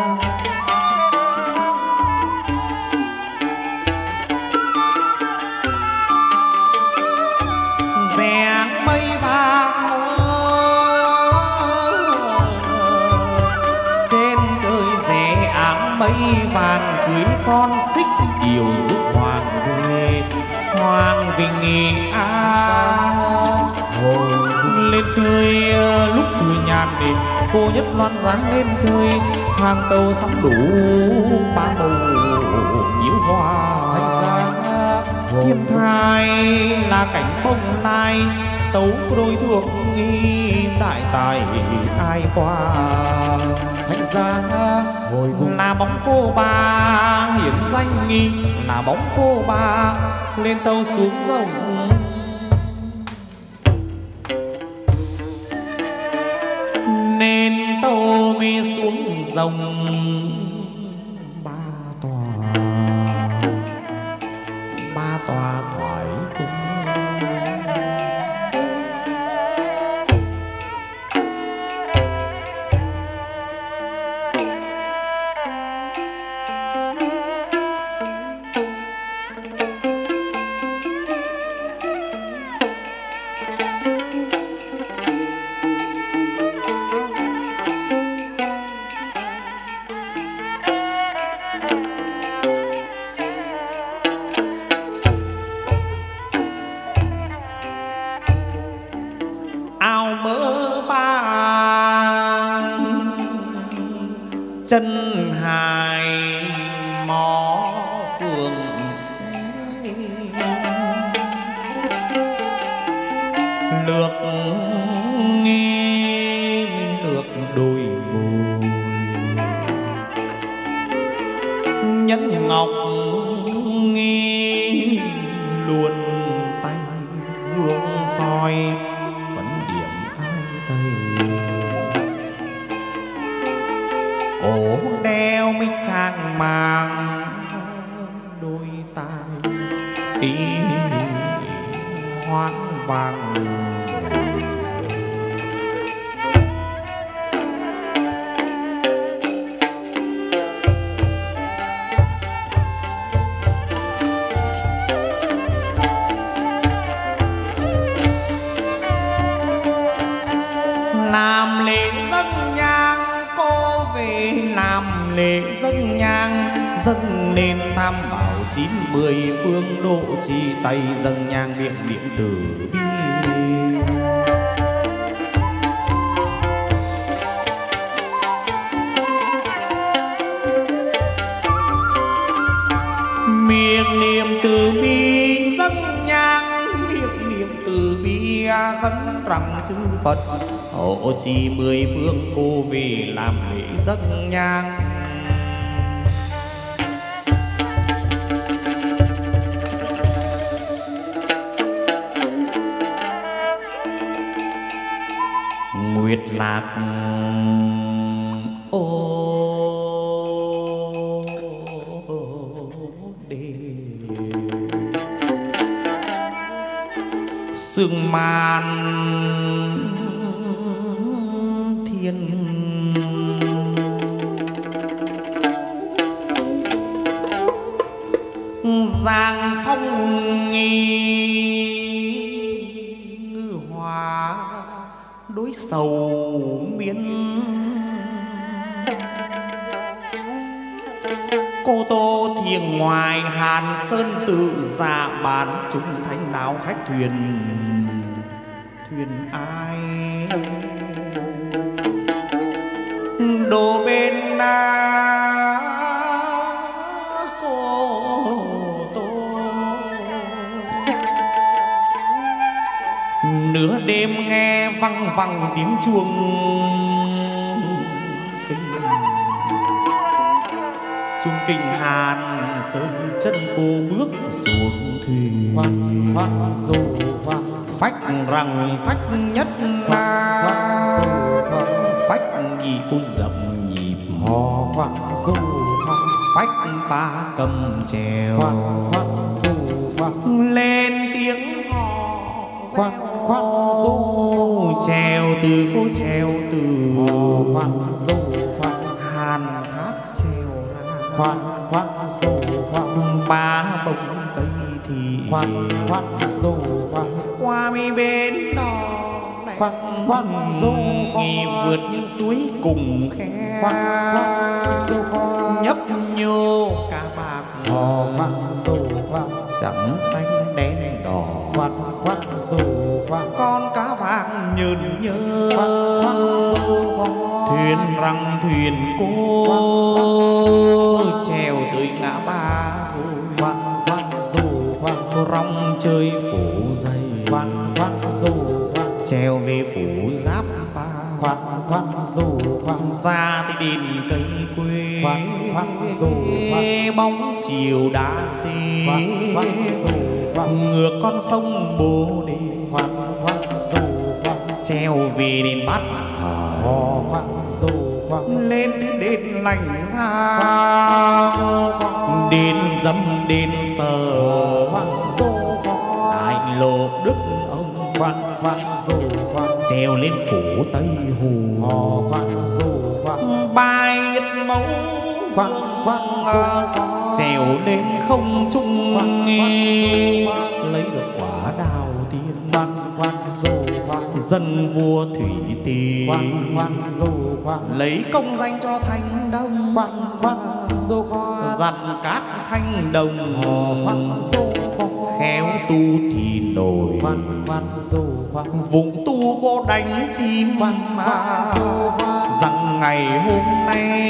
[SPEAKER 1] Mây vàng cưới con xích điều giúp hoàng về, hoàng về Nghệ An lên chơi lúc thừa nhàn để cô nhất loan dáng lên chơi, hàng tàu sắm đủ ba màu nhiễu hoa. Thiên thai là cảnh bông lai, tấu đôi thượng nghi đại tài ai qua. Thánh giá hồi cùng là bóng cô ba hiển danh nghi, là bóng cô ba lên tàu xuống rồng, nên tàu mới xuống rồng ba tòa, ba tòa thoại cung. Chân hài mó phường lược nghi lược đôi môi, nhẫn ngọc nghi luôn tay hương soi phấn điểm ai tây. cổ đeo mấy trang màng đôi tai ý hoán vàng. Làm lễ dâng nhang cô về làm lễ dâng nhang, dâng lên tam bảo chín mười phương độ trì, tay dâng nhang miệng niệm từ bi. Miệng niệm từ bi dâng nhang, miệng niệm từ bi khấn rằng chư Phật hộ trì mười phương cô về làm lễ dâng nhang. Nguyệt lạc ô đê, sương man thiên, giang phong nhi ngư hòa đối sầu miên. Cô tô thiêng ngoài Hàn Sơn tự dạ bán, chúng thánh nào khách thuyền thuyền ai đổ bên na cô tô. Nửa đêm nghe văng vẳng tiếng chuông kinh, chuông kinh Hàn Sơn chân cô bước xuống thuyền.
[SPEAKER 2] Khoan khoan dù khoan
[SPEAKER 1] Phách rằng phách nhất na, phách gì cô dậm nhịp
[SPEAKER 2] hò khoan dù khoan
[SPEAKER 1] phách ba cầm chèo.
[SPEAKER 2] khoan khoan dù khoan
[SPEAKER 1] Lên tiếng hò
[SPEAKER 2] khoan khoan dù
[SPEAKER 1] chèo từ cô chèo từ
[SPEAKER 2] khoan dù khoan
[SPEAKER 1] Hàn thác chèo ra.
[SPEAKER 2] khoan khoan dù khoan
[SPEAKER 1] Ba bông cây thì
[SPEAKER 2] khoan khoan dù khoan
[SPEAKER 1] qua mi bên đò
[SPEAKER 2] khoan khoan dù
[SPEAKER 1] nghi vượt suối cùng khe.
[SPEAKER 2] khoan khoan dù khoan
[SPEAKER 1] Nhấp nhô cả bạc
[SPEAKER 2] hò khoan dù khoan
[SPEAKER 1] trắng xanh đen đỏ.
[SPEAKER 2] khoan khoan dù khoan
[SPEAKER 1] Con cá vàng nhờn nhơ
[SPEAKER 2] khoan khoan dù khoan
[SPEAKER 1] thuyền răng thuyền cô chèo tới ngã ba thôi.
[SPEAKER 2] khoan khoan dù khoan
[SPEAKER 1] Rong chơi phủ dây
[SPEAKER 2] khoan khoan dù khoan
[SPEAKER 1] treo về phủ giáp ba.
[SPEAKER 2] khoan khoan dù khoan
[SPEAKER 1] Ra tới đền cây quê
[SPEAKER 2] khoan khoan dù khoan
[SPEAKER 1] bóng chiều đá xê.
[SPEAKER 2] khoan khoan dù khoan
[SPEAKER 1] Ngược con sông Bồ Đề
[SPEAKER 2] khoan khoan dù khoan
[SPEAKER 1] treo về đền Bát Hải.
[SPEAKER 2] hò khoan dù khoan
[SPEAKER 1] Lên tới đền lành ra đền dâm đền sờ
[SPEAKER 2] khoan dù khoan
[SPEAKER 1] đại lộ đức ông.
[SPEAKER 2] khoan khoan dù khoan
[SPEAKER 1] Treo lên phủ Tây Hồ
[SPEAKER 2] hò khoan dù khoan
[SPEAKER 1] bài mẫu
[SPEAKER 2] khoan khoan dù khoan
[SPEAKER 1] trèo lên không trung
[SPEAKER 2] khoan
[SPEAKER 1] nghe
[SPEAKER 2] khoan dù khoan
[SPEAKER 1] lấy được quả đào tiên.
[SPEAKER 2] khoan khoan dù khoan
[SPEAKER 1] Dân vua Thủy Tỳ
[SPEAKER 2] khoan khoan dù khoan
[SPEAKER 1] lấy công danh cho Thanh Đông.
[SPEAKER 2] khoan khoan dù khoan
[SPEAKER 1] Giặt các thanh đồng
[SPEAKER 2] hò khoan dù khoan
[SPEAKER 1] khéo tu thì nổi.
[SPEAKER 2] khoan khoan dù khoan
[SPEAKER 1] Vùng tu cô đánh chim
[SPEAKER 2] khoan
[SPEAKER 1] mà
[SPEAKER 2] khoan dù khoan
[SPEAKER 1] rằng ngày hôm nay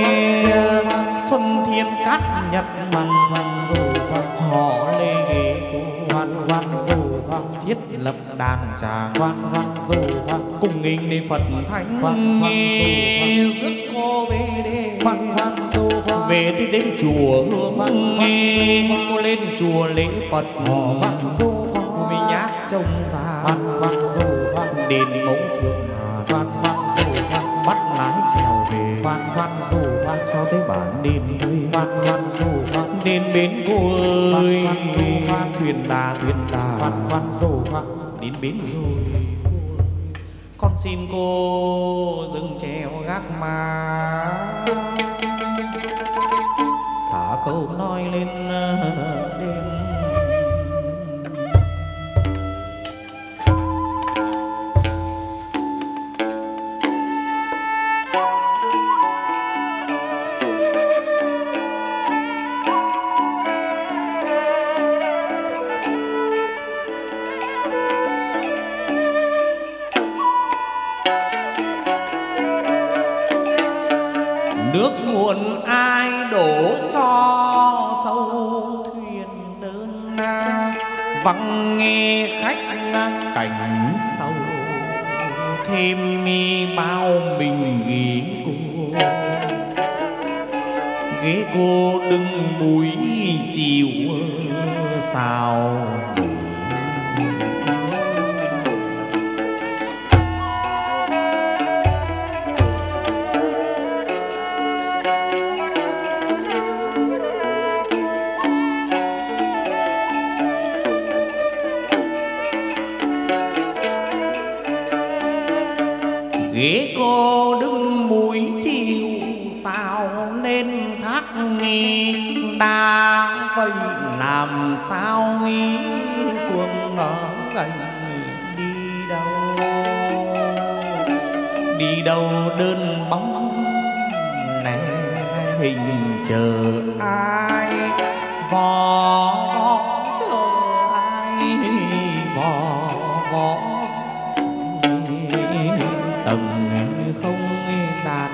[SPEAKER 1] xuân thiên cát nhật
[SPEAKER 2] khoan khoan dù khoan
[SPEAKER 1] họ lê ghế cô
[SPEAKER 2] khoan khoan dù khoan
[SPEAKER 1] thiết lập đàn tràng
[SPEAKER 2] khoan khoan dù khoan
[SPEAKER 1] cùng nghinh để Phật thánh
[SPEAKER 2] khoan khoan dù khoan
[SPEAKER 1] rước cô về đê
[SPEAKER 2] khoan khoan dù khoan
[SPEAKER 1] về thì đến chùa hương nghe cô lên chùa lễ Phật
[SPEAKER 2] hò khoan dù khoan
[SPEAKER 1] cô mới nhát trông ra
[SPEAKER 2] khoan khoan dù khoan
[SPEAKER 1] đền mẫu thượng Hà
[SPEAKER 2] khoan khoan dù khoan
[SPEAKER 1] bắt lái trèo về.
[SPEAKER 2] Khoan khoan dù khoan
[SPEAKER 1] cho tới bản đền đây.
[SPEAKER 2] Khoan khoan dù khoan
[SPEAKER 1] Đền bến cô ơi,
[SPEAKER 2] khoan dù khoan
[SPEAKER 1] thuyền đà thuyền đà.
[SPEAKER 2] Khoan khoan dù khoan
[SPEAKER 1] Đến bến rồi cô ơi, con xin cô dừng chèo gác má, thả câu nói lên đêm. Nước nguồn ai đổ cho sâu thuyền đơn na, vắng nghe khách cảnh sâu, thêm mi bao mình ghế cô. Ghế cô đừng mũi chiều sao. Ghế cô đứng mũi chiều sao nên thác nghi đa vậy, làm sao ý xuồng nó gành đi đâu. Đi đâu đơn bóng nè hình chờ ai, vò vò chờ ai, vò vò tầng không đàn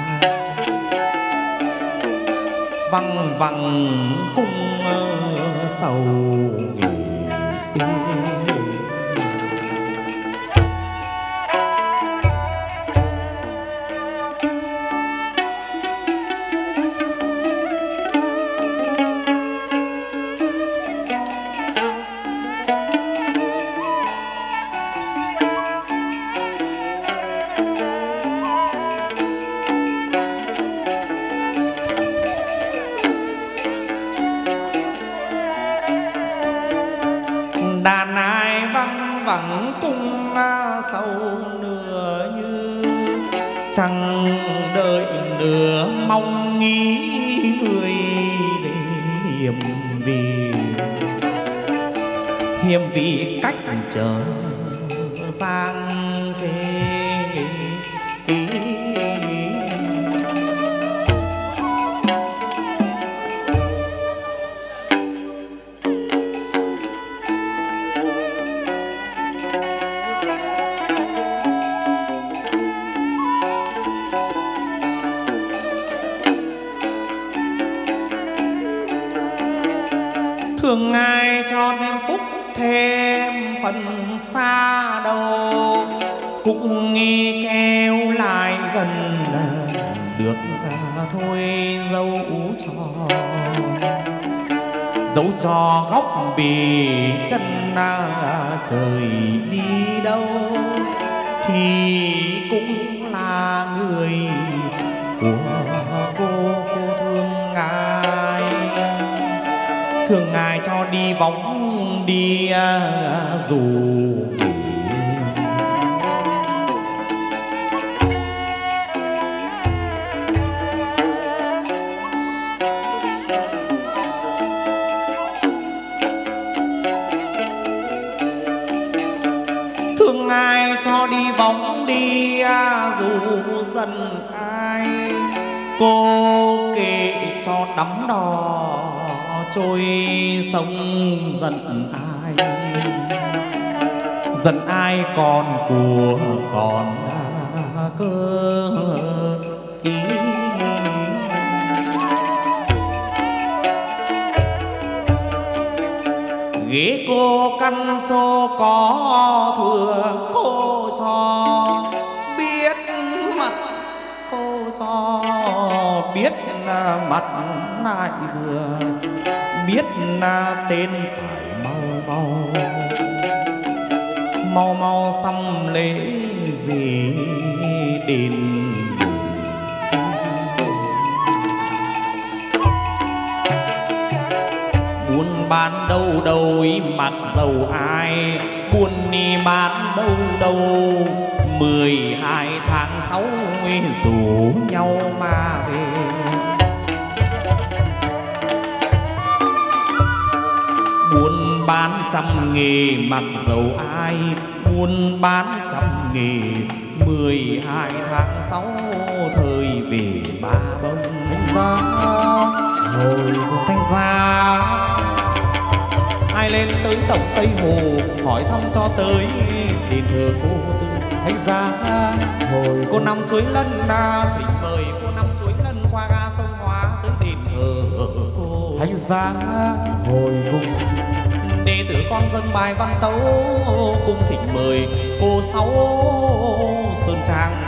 [SPEAKER 1] văng văng cung sầu. Đàn ai văng vẳng cung sâu nửa như chẳng đợi nửa mong nghĩ người để hiểm vì hiểm vì cách trở sang khê. Thương ai cho nên phúc thêm phần xa đâu, cũng nghi kêu lại gần được thôi dấu cho. Dấu cho góc bì chân trời đi đâu thì cũng là người của cô. Cô thương ai, thương ai cho đi vòng đi dù. Thương ai cho đi vòng đi dù dần ai. Cô kể cho đắm đò trôi sông giận ai. Giận ai còn của còn cơ ý. Ghế cô căn xô có thừa cô cho biết mặt, cô cho biết mặt lại vừa biết tên phải mau mau mau mau xong lễ về đền. bán đâu đâu mặc dầu ai, buồn đi bán đâu đâu mười hai tháng sáu rủ nhau mà về. Buôn bán trăm nghề mặc dầu ai, buôn bán trăm nghề mười hai tháng sáu thời về ba bông.
[SPEAKER 2] Thanh giá hồi
[SPEAKER 1] Thanh giá ai lên tới tổng Tây Hồ hỏi thăm cho tới đền thờ cô Tư.
[SPEAKER 2] Thanh giá hồi
[SPEAKER 1] Cô năm suối lân na thỉnh mời cô năm suối lân qua ga sông Hóa tới đền thờ cô.
[SPEAKER 2] Thanh giá hồi cung
[SPEAKER 1] Đệ tử con dâng bài văn tấu cung thỉnh mời cô Sáu Sơn Trang.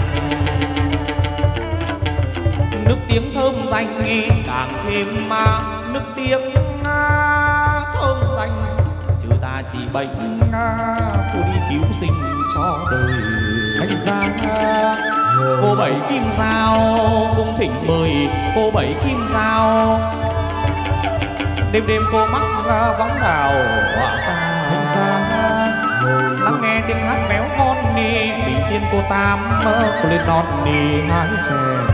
[SPEAKER 1] Nước tiếng thơm danh càng thêm mà nước tiếng thơm danh, trừ ta chỉ bệnh cô đi cứu sinh cho đời.
[SPEAKER 2] Thanh giá
[SPEAKER 1] Cô Bảy Kim Giao cung thỉnh mời cô Bảy Kim Giao. Đêm đêm cô mắc võng đào họa ca.
[SPEAKER 2] Thanh giá
[SPEAKER 1] lắng nghe tiếng hát véo von đi bị tiên cô Tám cô lên non đi hái chè.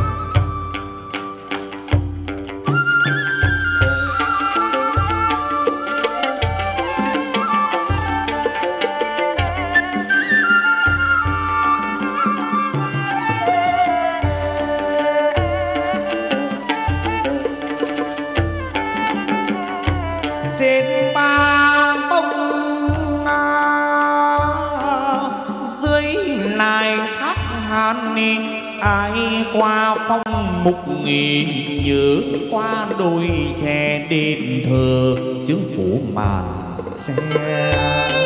[SPEAKER 1] Trên ba bông dưới lại thác hàn ni, ai qua phong mục nghỉ nhớ qua đôi tre đền thờ chứng phủ màn tre.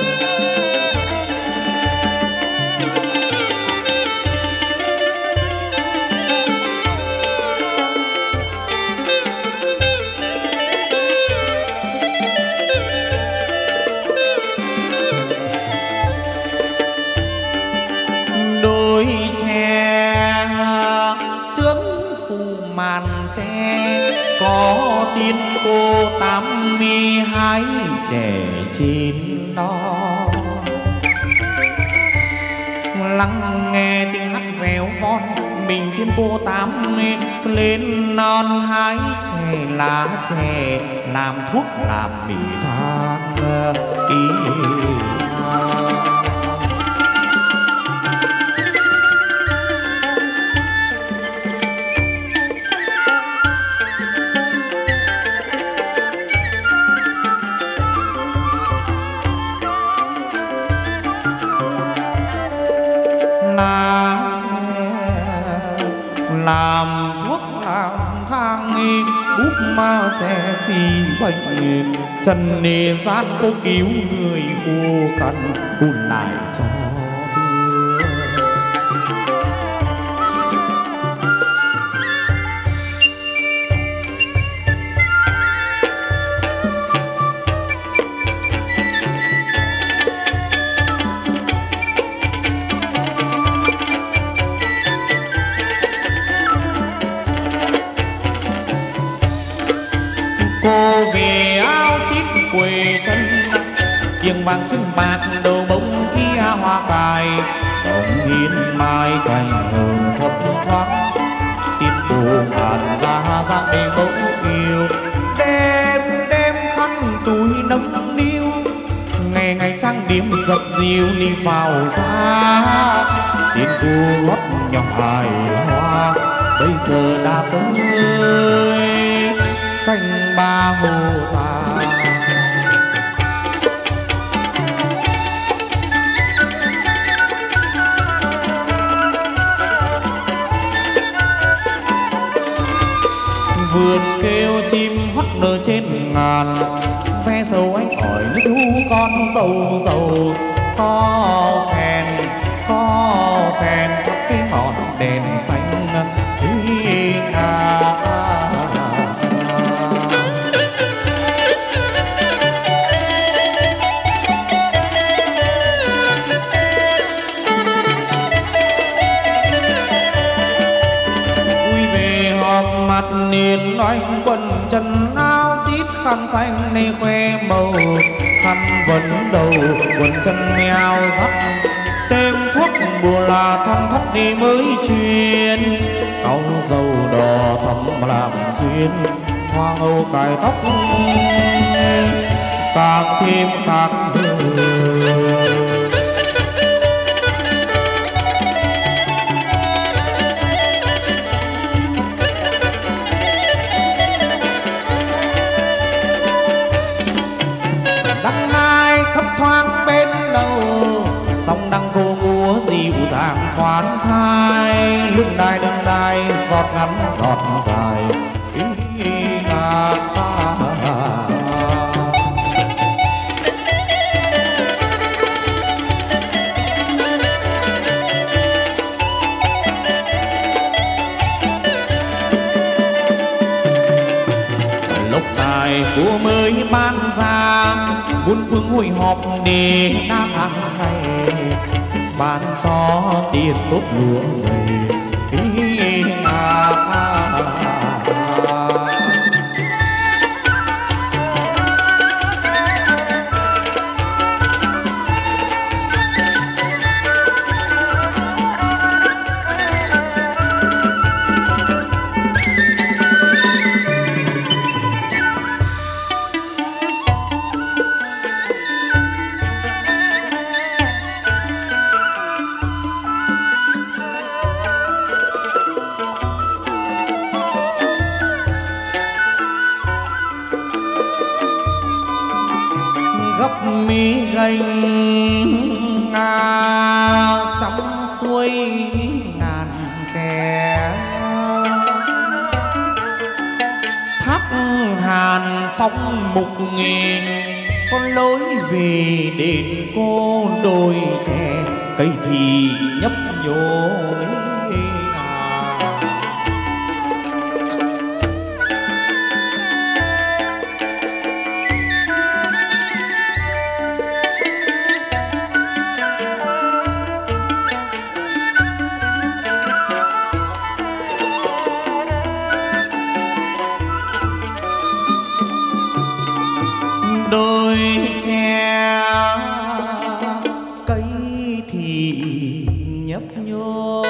[SPEAKER 1] Đôi tre trước phủ màn tre có tiên cô Tám mươi hai trẻ trên đó. Lắng nghe tiếng hát véo von mình tiên cô Tám lên non hái chè lá chè làm thuốc làm mì than ý. Lá chè làm thuốc làm thang búp ma chè chi bệnh trần nề gian cô cứu người khô cằn cùn lại cho đưa. Cô về áo chít quê chân kiềng vàng xương bạc đầu bông kia hoa cài đồng hiên mai cành hờn thấp thoáng tiên cô hàn ra ra để bỗng yêu đêm đêm khăn túi nâng niu ngày ngày trăng điểm dập dìu đi vào ra tiên cô gót nhỏ hài hoa bây giờ đã tới cành ba hồ ta. Vườn kêu chim hót nở trên ngàn ve sầu anh hỏi ru con dầu dầu có phèn có phèn thắp cái ngọn đèn xanh thúy ngà. Mặt niên oanh quần chân áo chít khăn xanh này khoe màu, khăn vấn đầu quần chân mèo dắt, tên thuốc bùa là thon thắt đi mới truyền, cau dầu đỏ thắm làm duyên, hoa hậu cài tóc càng thêm khác người. Đăng ai thấp thoáng bên đầu, sông đăng cô múa dịu dàng khoan thai, lưng đai lưng đai giọt ngắn giọt dài. Ý, ý, à, à, à. Lộc tài của mới ban ra, muôn phương hội họp để đa tháng này, ban cho tiền tốt lúa dày. Ý, à, à, à. Gấp mi gành à, trong suối ngàn kè, thác hàn phong mục nghìn, con lối về đền cô đôi trẻ, cây thì nhấp nhô. Đôi tre cây thì nhấp nhô,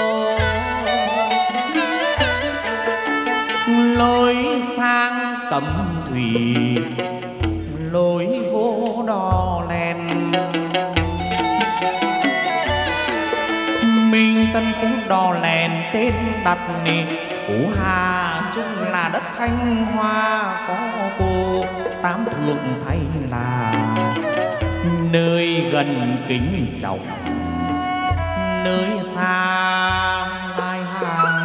[SPEAKER 1] lối sang Cẩm Thủy, lối vô Đò Lèn, Minh Tân Phú Đò Lèn tên đặt nè, Phú Hà chung là đất Thanh Hoa, có cô Tám Thượng thay là nơi gần Kính Trọng, nơi xa Lai Hàng.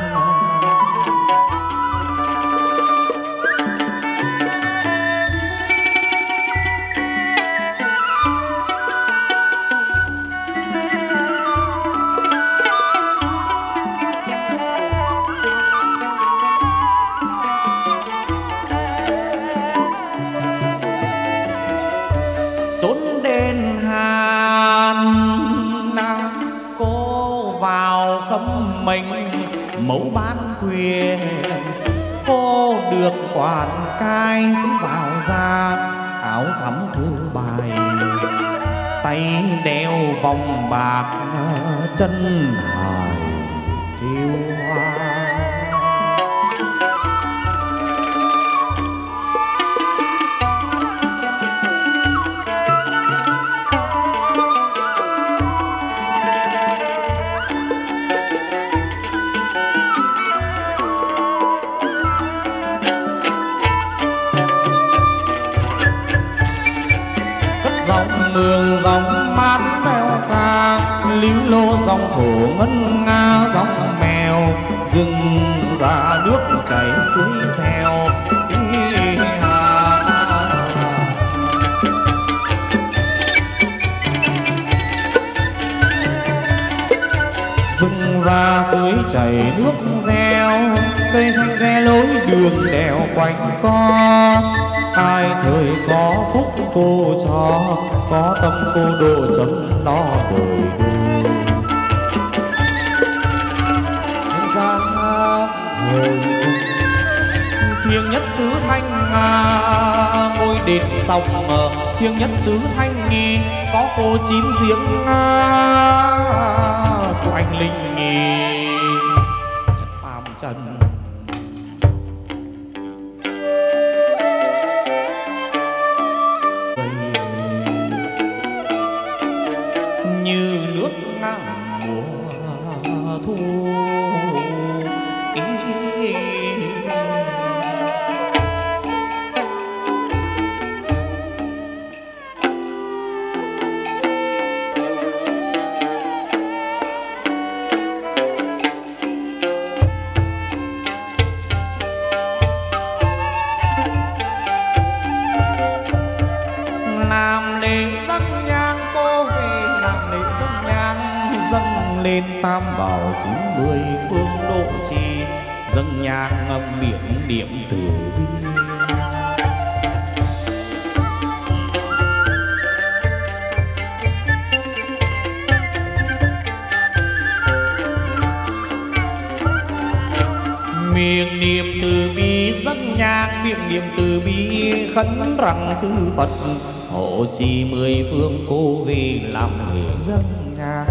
[SPEAKER 1] Chốn đền Hàn na cô vào khâm mình, mẫu ban quyền cô được quản cai, chính vào ra áo thắm thư bài, tay đeo vòng bạc chân hài thiêu hoa. Dòng mường dòng mát mèo ca, líu lô dòng thổ ngân nga, dòng mèo rừng ra nước chảy suối reo. Rừng ra suối chảy nước reo, cây xanh re lối đường đèo quanh co, ai thời có phúc cô cho, có tâm cô độ chấm lo đời đời.
[SPEAKER 2] Gian hồi thì
[SPEAKER 1] thiêng nhất xứ Thanh à, ngôi đền sông thiêng nhất xứ Thanh nghi có cô chín giếng à, của anh Linh nghi phàm trần. Như nước ngang mùa thu lên tam bảo chín mươi phương độ trì dâng nhang ngâm miệng niệm từ bi. Miệng niệm từ bi dâng nhang miệng niệm từ bi khấn rằng chư Phật hộ trì mười phương cô về làm lễ dâng nhang.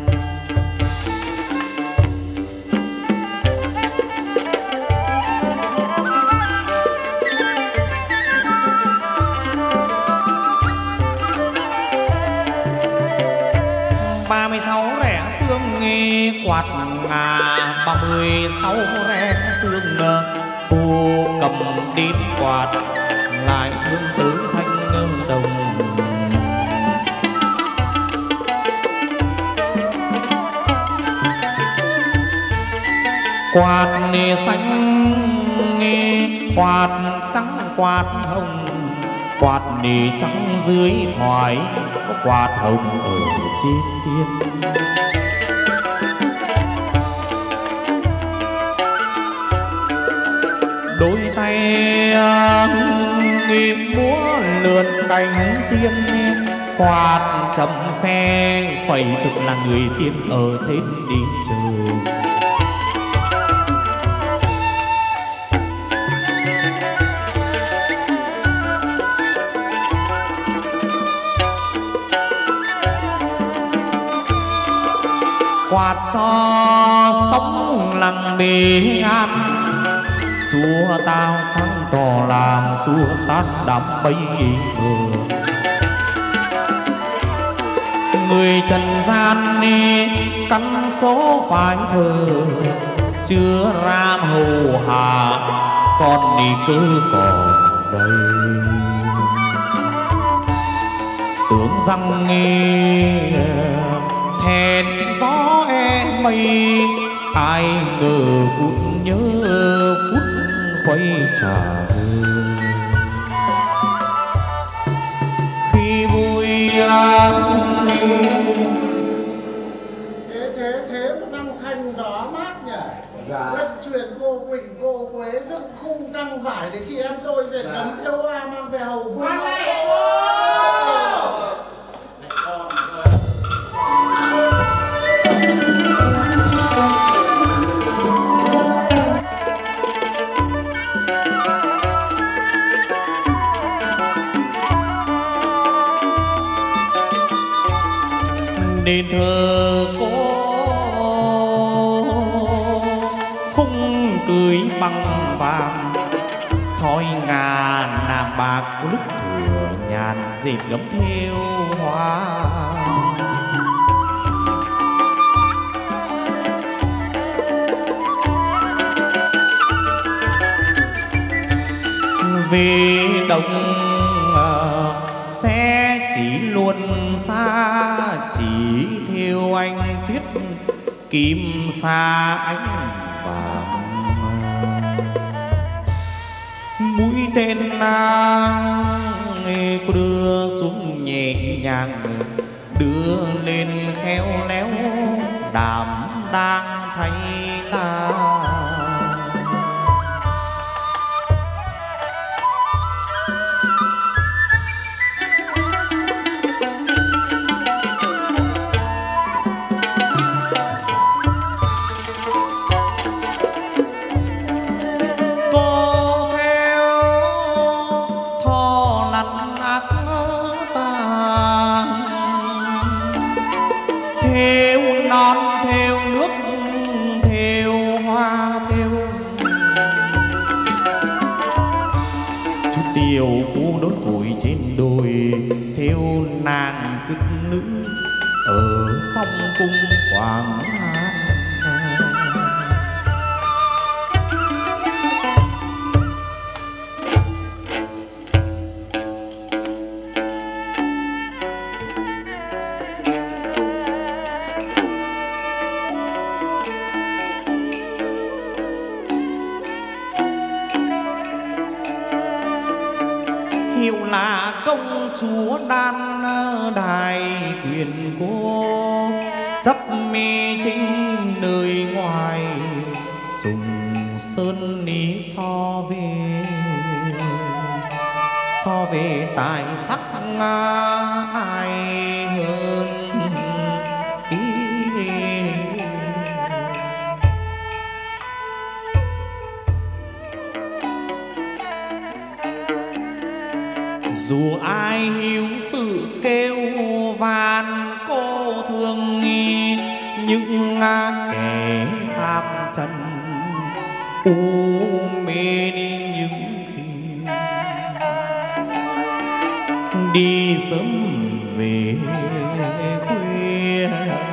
[SPEAKER 1] ba mươi sáu rẽ xương nghe quạt ngà ba mươi sáu rẽ xương cô cầm đến quạt lại thương tứ thanh đồng. Quạt nề xanh nghe quạt trắng quạt hồng quạt nề trắng dưới thoại có quạt hồng ở trên tiên. Đôi tay nghề múa lượn cánh tiên quạt chầm phe phẩy thực là người tiên ở trên đỉnh trời. Quạt cho sống lặng bề ngang xua tao thăng tỏ làm xua tan đám bấy mờ. Người trần gian đi căn số phải thờ chưa ram hầu hạ còn đi cứ còn đây. Tưởng rằng nghe thèn gió e mây ai ngờ phút nhớ phút khuấy trà khi vui
[SPEAKER 3] thế thế thế răng thanh gió mát nhỉ. Dạ. Lệnh truyền cô Quỳnh cô Quế dựng khung căng vải để chị em tôi dệt gấm theo hoa mang về hầu vương.
[SPEAKER 1] Đền thờ cô khung cưới bằng vàng thoi ngà nam bạc lúc thừa nhàn dệt gấm theo hoa. Về đông sẽ chỉ luôn xa chỉ theo anh tuyết kim xa ánh vàng. Mũi tên nang cô đưa xuống nhẹ nhàng đưa lên khéo léo đảm đang thay ta. diều phu đốt củi trên đồi, theo nàng chức nữ ở trong cung Quảng An. Hiệu là công chúa đan đài quyền cô, chấp mi chính nơi ngoài sùng sơn ní so về so về tài sắc ai hơn ý. Dù ai hiếu sự kêu van cô thương nghi, những kẻ phạm trần u mê đi những khi đi sớm về khuya.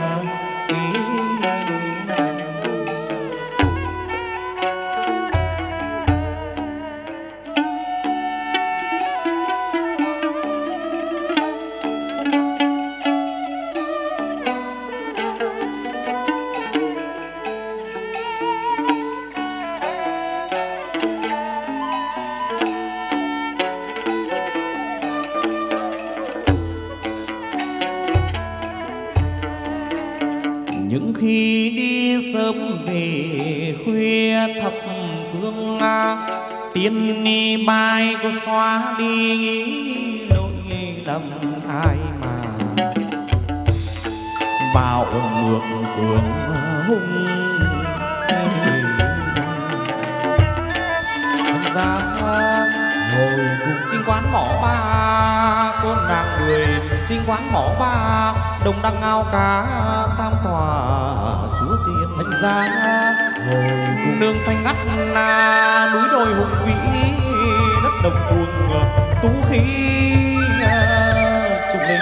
[SPEAKER 1] Những khi đi sớm về khuya thập phương, tiên ni mai có xóa đi nỗi lầm ai mà bao ngược cường hung. Giang ngồi cùng chinh quán mỏ ba, con nàng người chinh quán mỏ ba, đồng đăng ao cá tam tòa chúa tiên. Thanh Giang ngồi cùng nương xanh ngắt na, núi đồi hùng vĩ đất đồng cuồng tú khí trùng linh.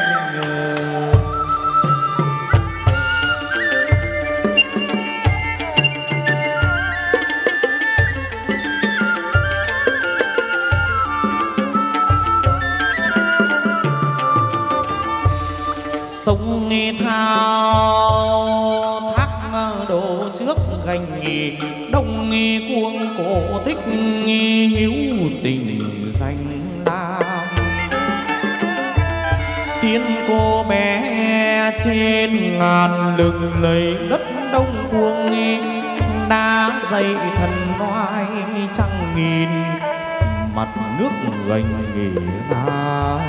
[SPEAKER 1] Sông nghi thao thác đổ trước gành nghi, đông nghi cuồng cổ thích nghi hiếu tình danh lam. Tiên cô bé trên ngàn lừng lầy đất đông cuồng nghi, đá dày thần oai trăng nghìn mặt nước gành nghỉ na.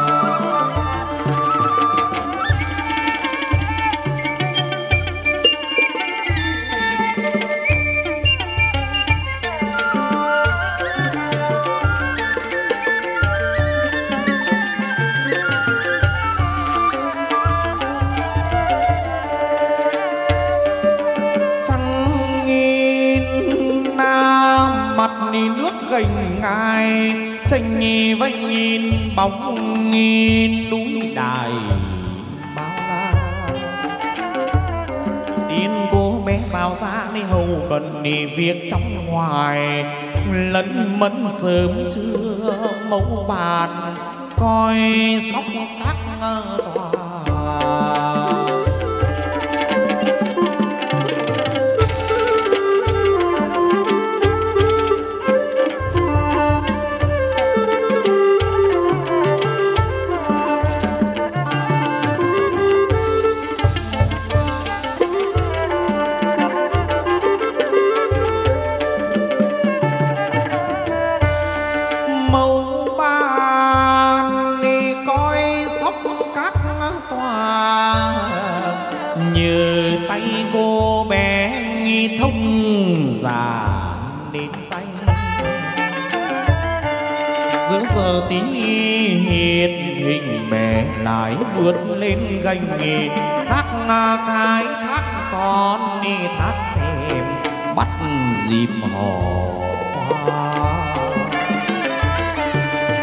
[SPEAKER 1] Ni nước gành ngai tranh nghi vanh nghìn bóng nghìn núi đài bao la. Tiên cô bé bao ra đi hầu cần đi việc trong ngoài, lẫn mẫn sớm trưa mẫu bàn coi sóc các tòa. Như tay cô bé nghi thông già nên xanh, giữa giờ tí hiện hình mẹ lại vượt lên gành nghề, thác cái thác con đi thác xem bắt dịp hò hoa.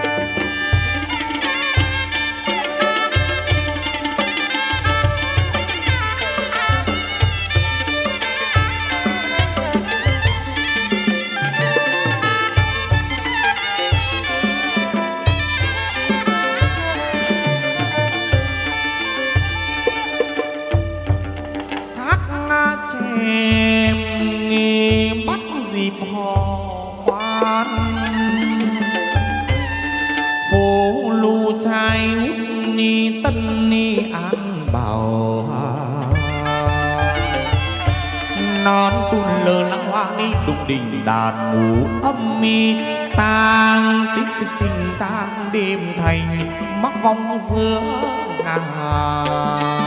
[SPEAKER 1] dịp hò hoan, phố lu trai hút ni tân ni an bảo, non tuôn lờ lăng hoa ni đụng đình đàn ngủ âm mi tang tích tích tình tang đêm thành mắc vong giữa ngàn.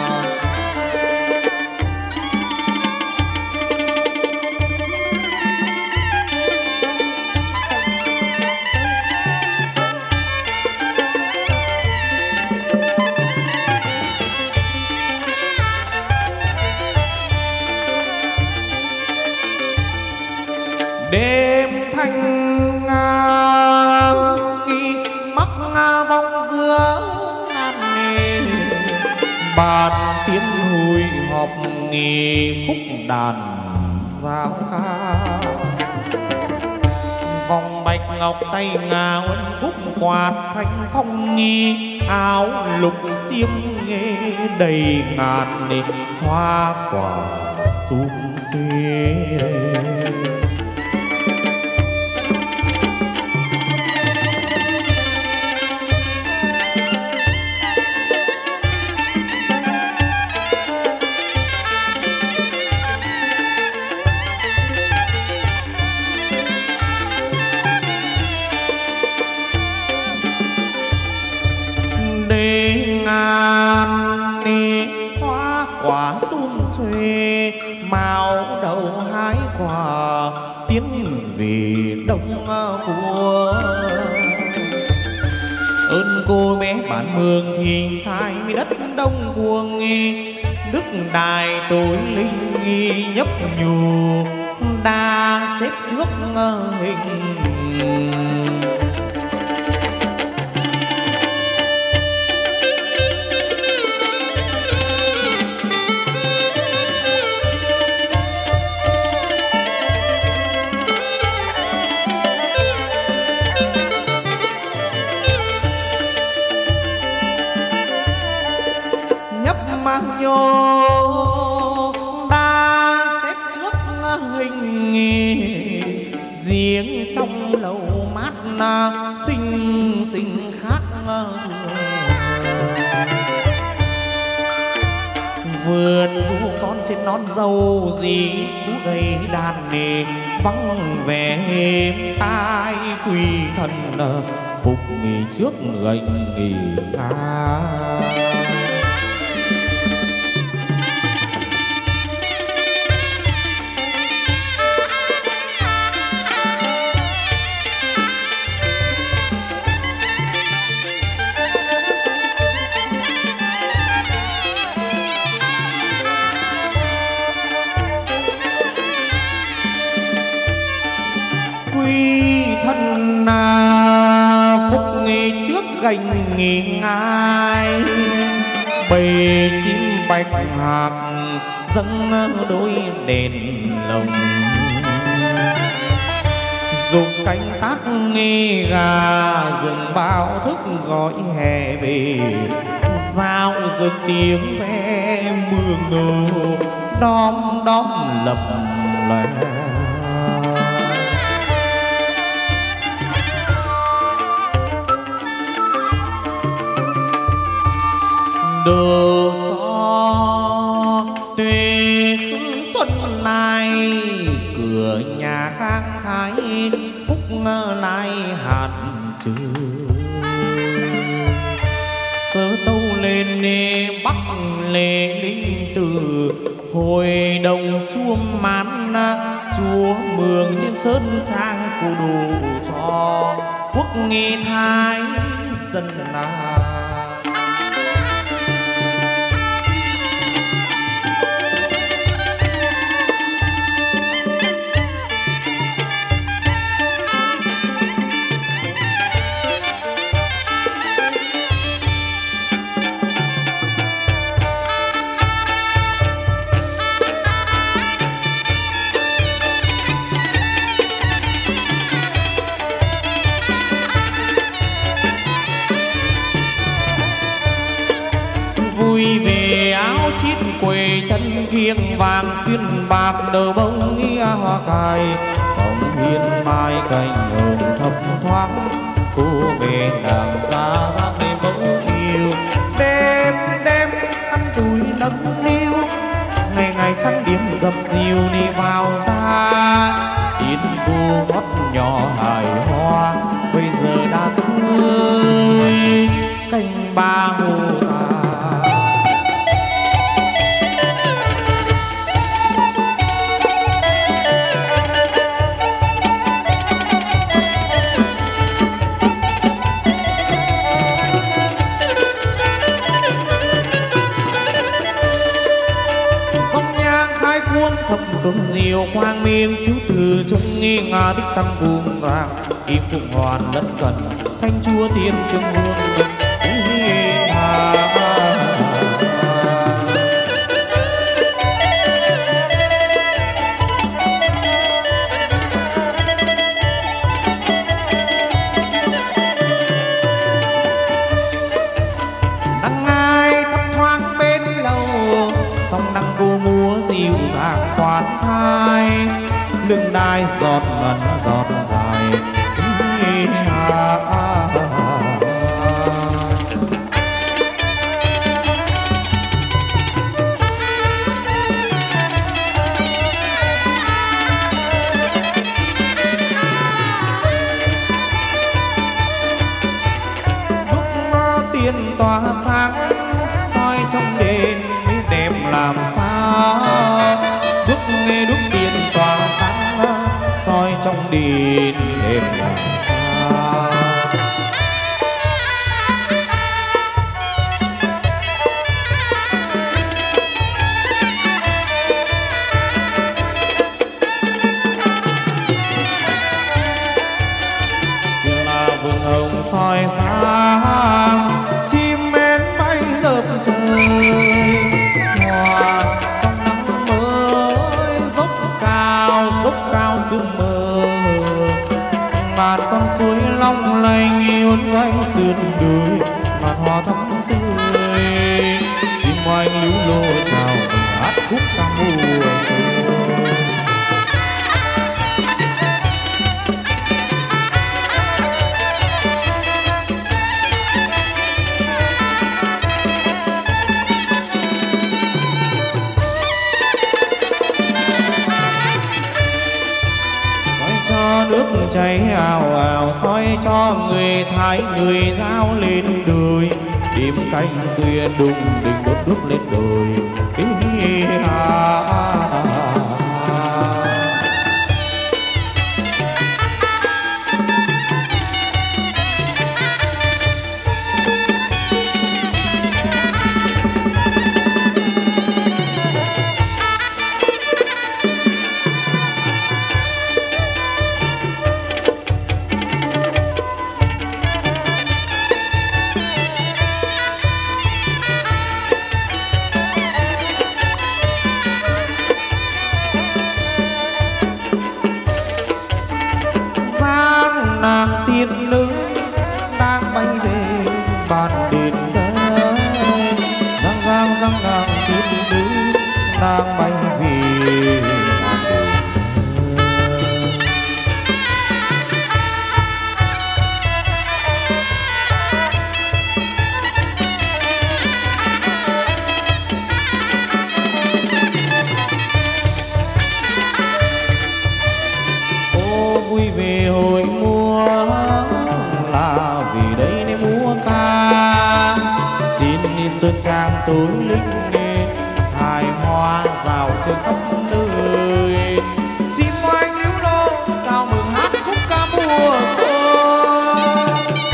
[SPEAKER 1] Đêm thanh nghi mắc vong giữa ngàn, bàn tiếng hồi họp nghề khúc đàn giao ca, vòng bạch ngọc tay ngà uốn khúc quạt thanh phong nghi, áo lục xiêm nghê đầy ngàn hoa quả sum xuê. Ngàn ni hoa quả sum xuê, màu đầu hái quả tiến về đông vua. Ơn cô bé bản mường thì thai mi đất đông cuồng nghi, đức đài tối linh nghi nhấp nhù đa xếp trước hình. Mang nhô đa xếp trước hình, riêng trong lầu mát xinh xinh khác thường. Vườn du con trên nón dâu gì thú gây đàn nề, vắng vẻ êm tai quỳ thần phục nghỉ trước gành nghỉ ca. Thân phúc nghề trước gành nghề ngai, bầy chim bạch hạc dâng đôi đèn lồng, dùng canh tác nghe gà rừng bao thức gọi hè về, giao rực tiếng ve mương ngô đom đóm lập lè. Đồ cho tuế xuân này, cửa nhà khang thái phúc lai hạt trừ. Sớ tâu lên nê bắc lê linh từ, hồi đồng chuông mán chúa mường trên sơn trang cụ đủ cho quốc nghệ thái dân nào. Vui về áo chít quầy chân kiêng vàng xuyên bạc đầu bông nghĩa hoa cài, cành hồng thấp thoáng, cô về nàng ra dáng để mẫu yêu. Đêm đêm ăn túi nâng niu, ngày ngày trăng điểm dập dìu đi vào ra. Yên cô gót nhỏ hài hoa bây giờ đã tươi cành ba hồ ta. Thâm cơn diều quang miên chú từ trung nghi ngà tích tăng cuồng vàng kim phụng hoàn lẫn cần thanh chúa tiên trưng hương hà. Nắng ai thấp thoáng bên lâu sông nắng cô múa dịu dàng khoan thai, lưng đai giọt ngân giọt dài à, à, à. Lúc tiên tỏa sáng soi trong đền đêm làm sao, đúc nghe đúc tiền tỏa sáng soi trong đền đêm làm sao. Là vườn hồng soi sáng chim én bay dợp trời, trong nắng mới dốc cao dốc cao sương mờ. Ngàn con suối long lanh uốn quanh sườn đồi, ngàn hoa thắm tươi chim oanh líu lô chào hát khúc ca mùa xuân. Nước chảy ào ào soi cho người Thái người Dao lên đồi, đêm canh khuya đùng đinh đốt đuốc lên đồi. À, à, à. Nàng tiên nữ đang bay về bàn đền đây, giang giang giang nàng tiên nữ đang bay về bàn đền. Ô vui về hồi mùa là vì đây để múa ca, xin đi sơn trang tối linh nên hài hoa rào trên khắp nơi. Chim oanh líu lô chào mừng hát khúc ca mùa xuân.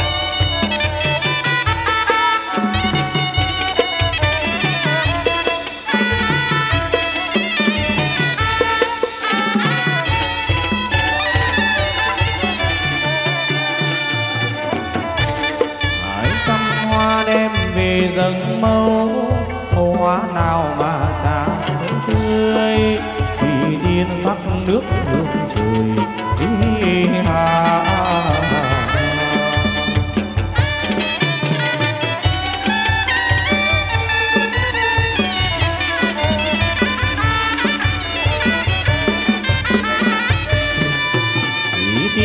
[SPEAKER 1] Đem về dâng mẫu hoa nào mà chả tươi, vì thiên sắc nước hương trời. À, à, à.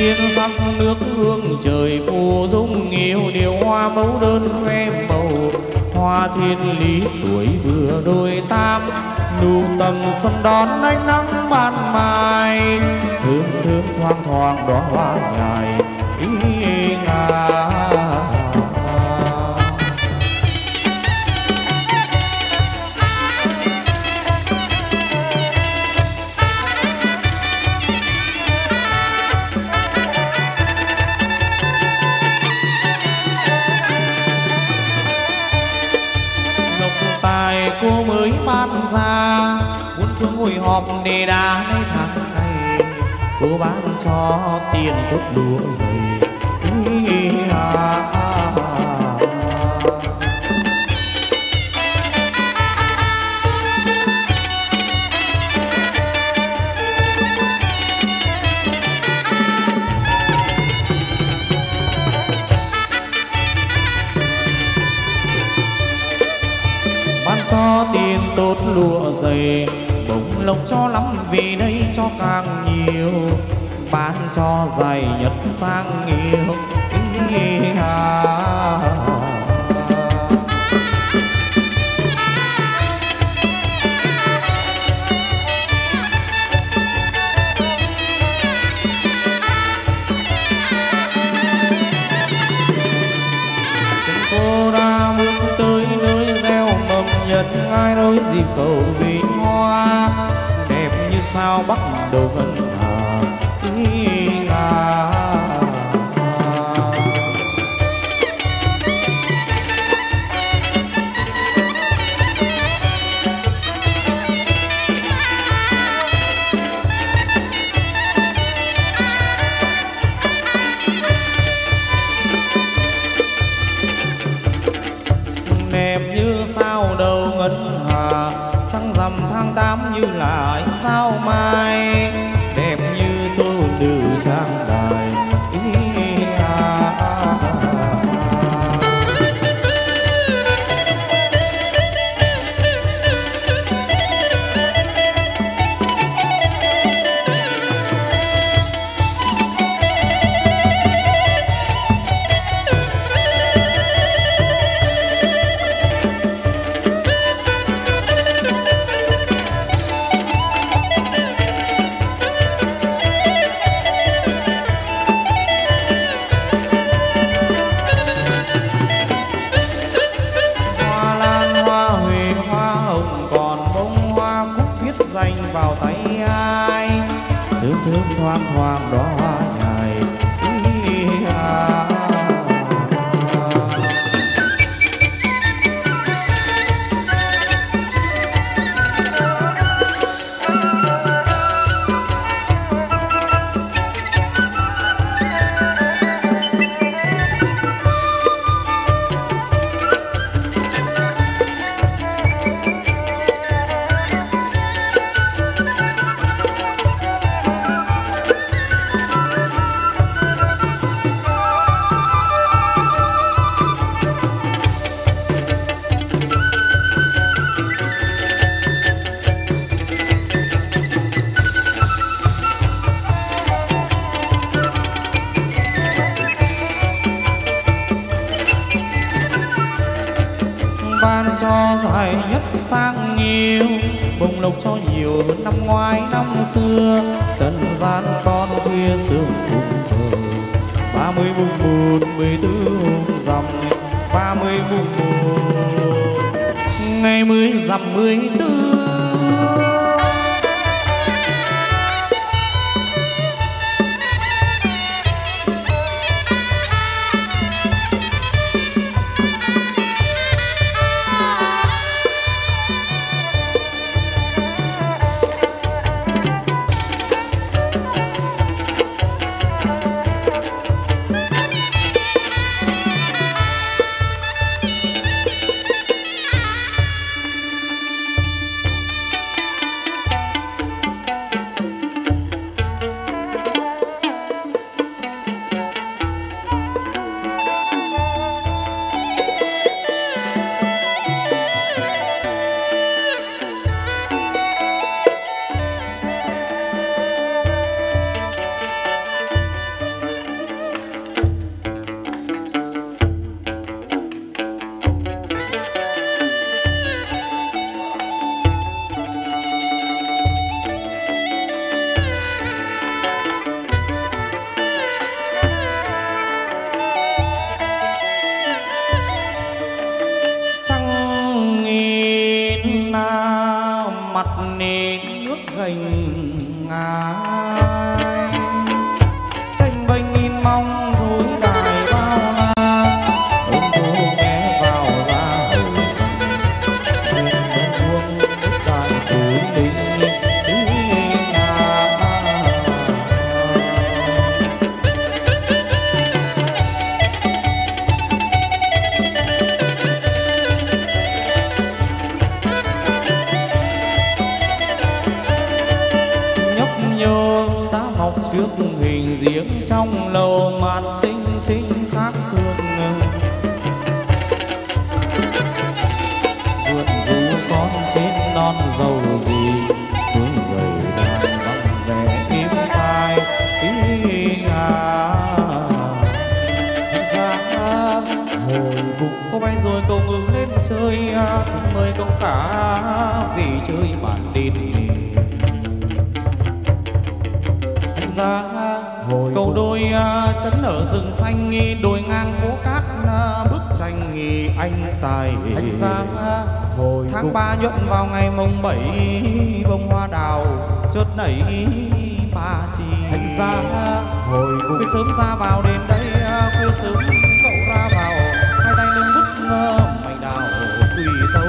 [SPEAKER 1] Thiên sắc nước hương trời phù dung nhiều điều hoa mẫu đơn khoe màu. Hoa thiên lý tuổi vừa đôi tam, nụ tầm xuân đón ánh nắng ban mai. Thơm thơm thoang thoảng đóa hoa nhài ý ngà. Cô mới ban ra muốn phương ngồi họp đề đáในtháng này. Cô ban cho tiền tốt lúa dày à, à, à. Cho tiền tốt lụa dày, bông lộc cho lắm vì đây cho càng nhiều. Bán cho dày nhất sang nhiều à. Cô đã bước tới nơi gieo mầm nhân, ai nối dịp cầu vì hoa đẹp như sao bắc đầu ngân hà ý ngà. Sao đầu ngân hà trăng rằm tháng tám như là ánh sao mai, đẹp như tô nữ trang đài ý à, à, à. Vào tay ai thơm thơm thoang thoảng đó hoa nhài ý à. Ban cho dài nhất sang nhiều, bông lộc cho nhiều hơn năm ngoái năm xưa. Trần gian con khuya sương phùng thờ, ba mươi mùng một mười tư hôm rằm, ba mươi mùng một ngày mười rằm mười tư. mặt nên nước gành ngai tranh vênh nghìn mong rối đài bao la ôm cô nghe vào ra hầu buông nước đài túi lính trước hình giếng trong lầu mát xinh xinh khác thường vượn vũ con trên non dầu gì dưới người đàn vắng vẻ im tai ý à ra hồi bụng có bay rồi cậu ngừng lên chơi thì mời cậu cả vì chơi màn đêm ra hồi cầu đôi uh, chấn ở rừng xanh nghi đồi ngang phố cát uh, bức tranh nghi anh tài
[SPEAKER 2] anh ra hồi
[SPEAKER 1] tháng ba nhuận vào ngày mồng bảy bông hoa đào chợt nảy ba chi
[SPEAKER 2] anh ra hồi
[SPEAKER 1] khuya sớm ra vào đến đây uh, khuya sớm cậu ra vào hai tay lên bức uh, mày đào quỳ tâu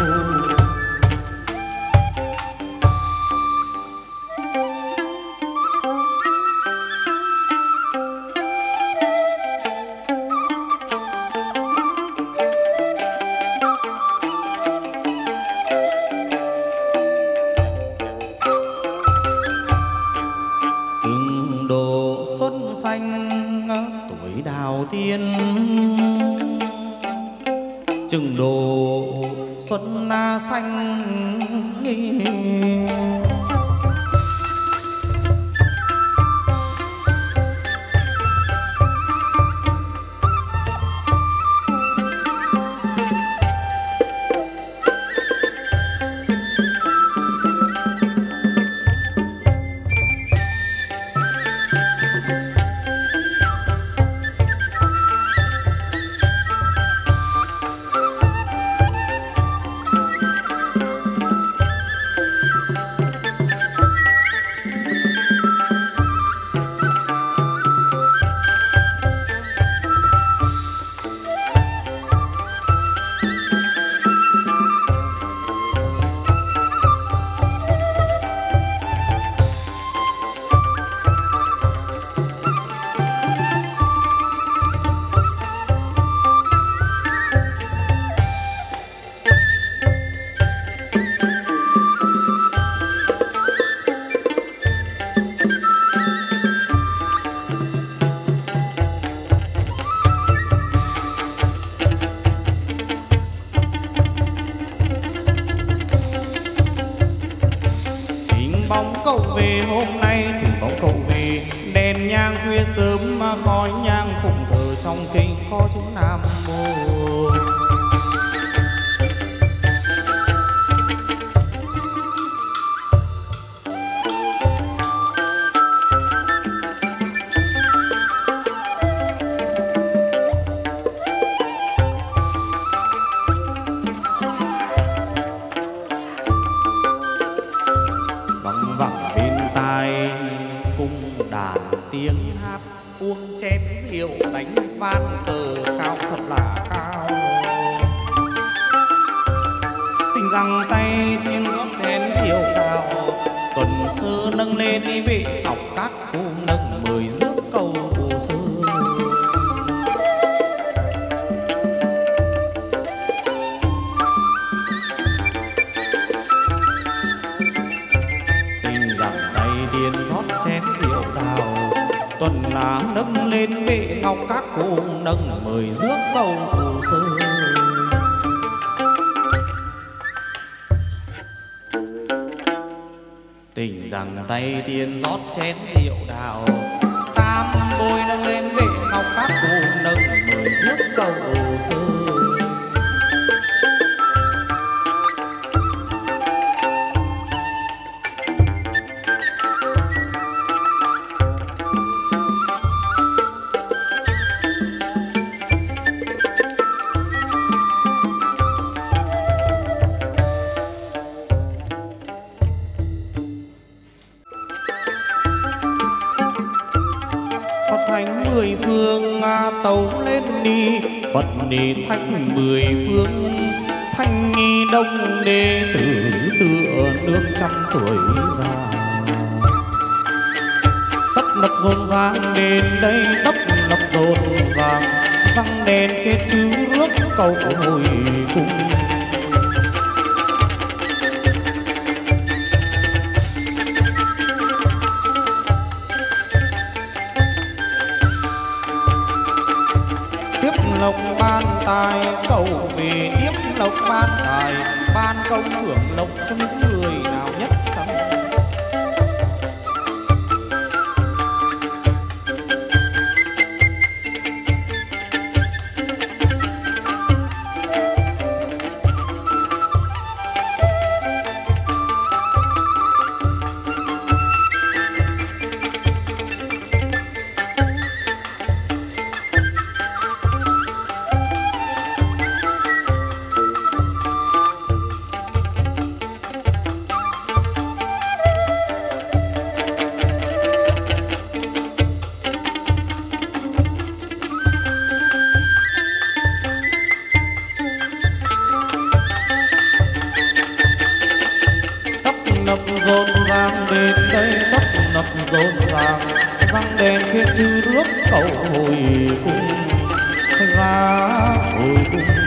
[SPEAKER 1] tiên chừng đồ xuân na xanh nghi bóng cậu về hôm nay thì bóng cậu về đèn nhang khuya sớm mà khói nhang phụng thờ trong kinh kho chữ Nam Mô. Tiếng hát uống chén rượu đánh ván cờ cao thật là cao, tình rằng tay tiếng rót chén rượu đào tuần sơ nâng lên đi vị ngọc các cô nâng mười rước cầu sơ. Tình rằng tay tiên rót chén rượu đào tuần là nâng lên bệ ngọc các cô nâng mời rước cầu sơ. Tình rằng tay tiên rót chén rượu đào tam bôi nâng lên bệ ngọc các cô nâng mời rước cầu sơ. mười phương tấu lên đi Phật ni thanh mười phương thanh nghi đông đệ tử tựa nước trăm tuổi già tấp nập rộn ràng đến đây tấp nập rộn ràng răng đèn kết chữ rước cầu hồi cung lộc ban tài cầu về tiếp lộc ban tài ban công hưởng lộc cho những người nào nhất tâm rộn ràng đến đây tấp nập rộn ràng răng đèn kia chư rước cầu hồi cung ra hồi cung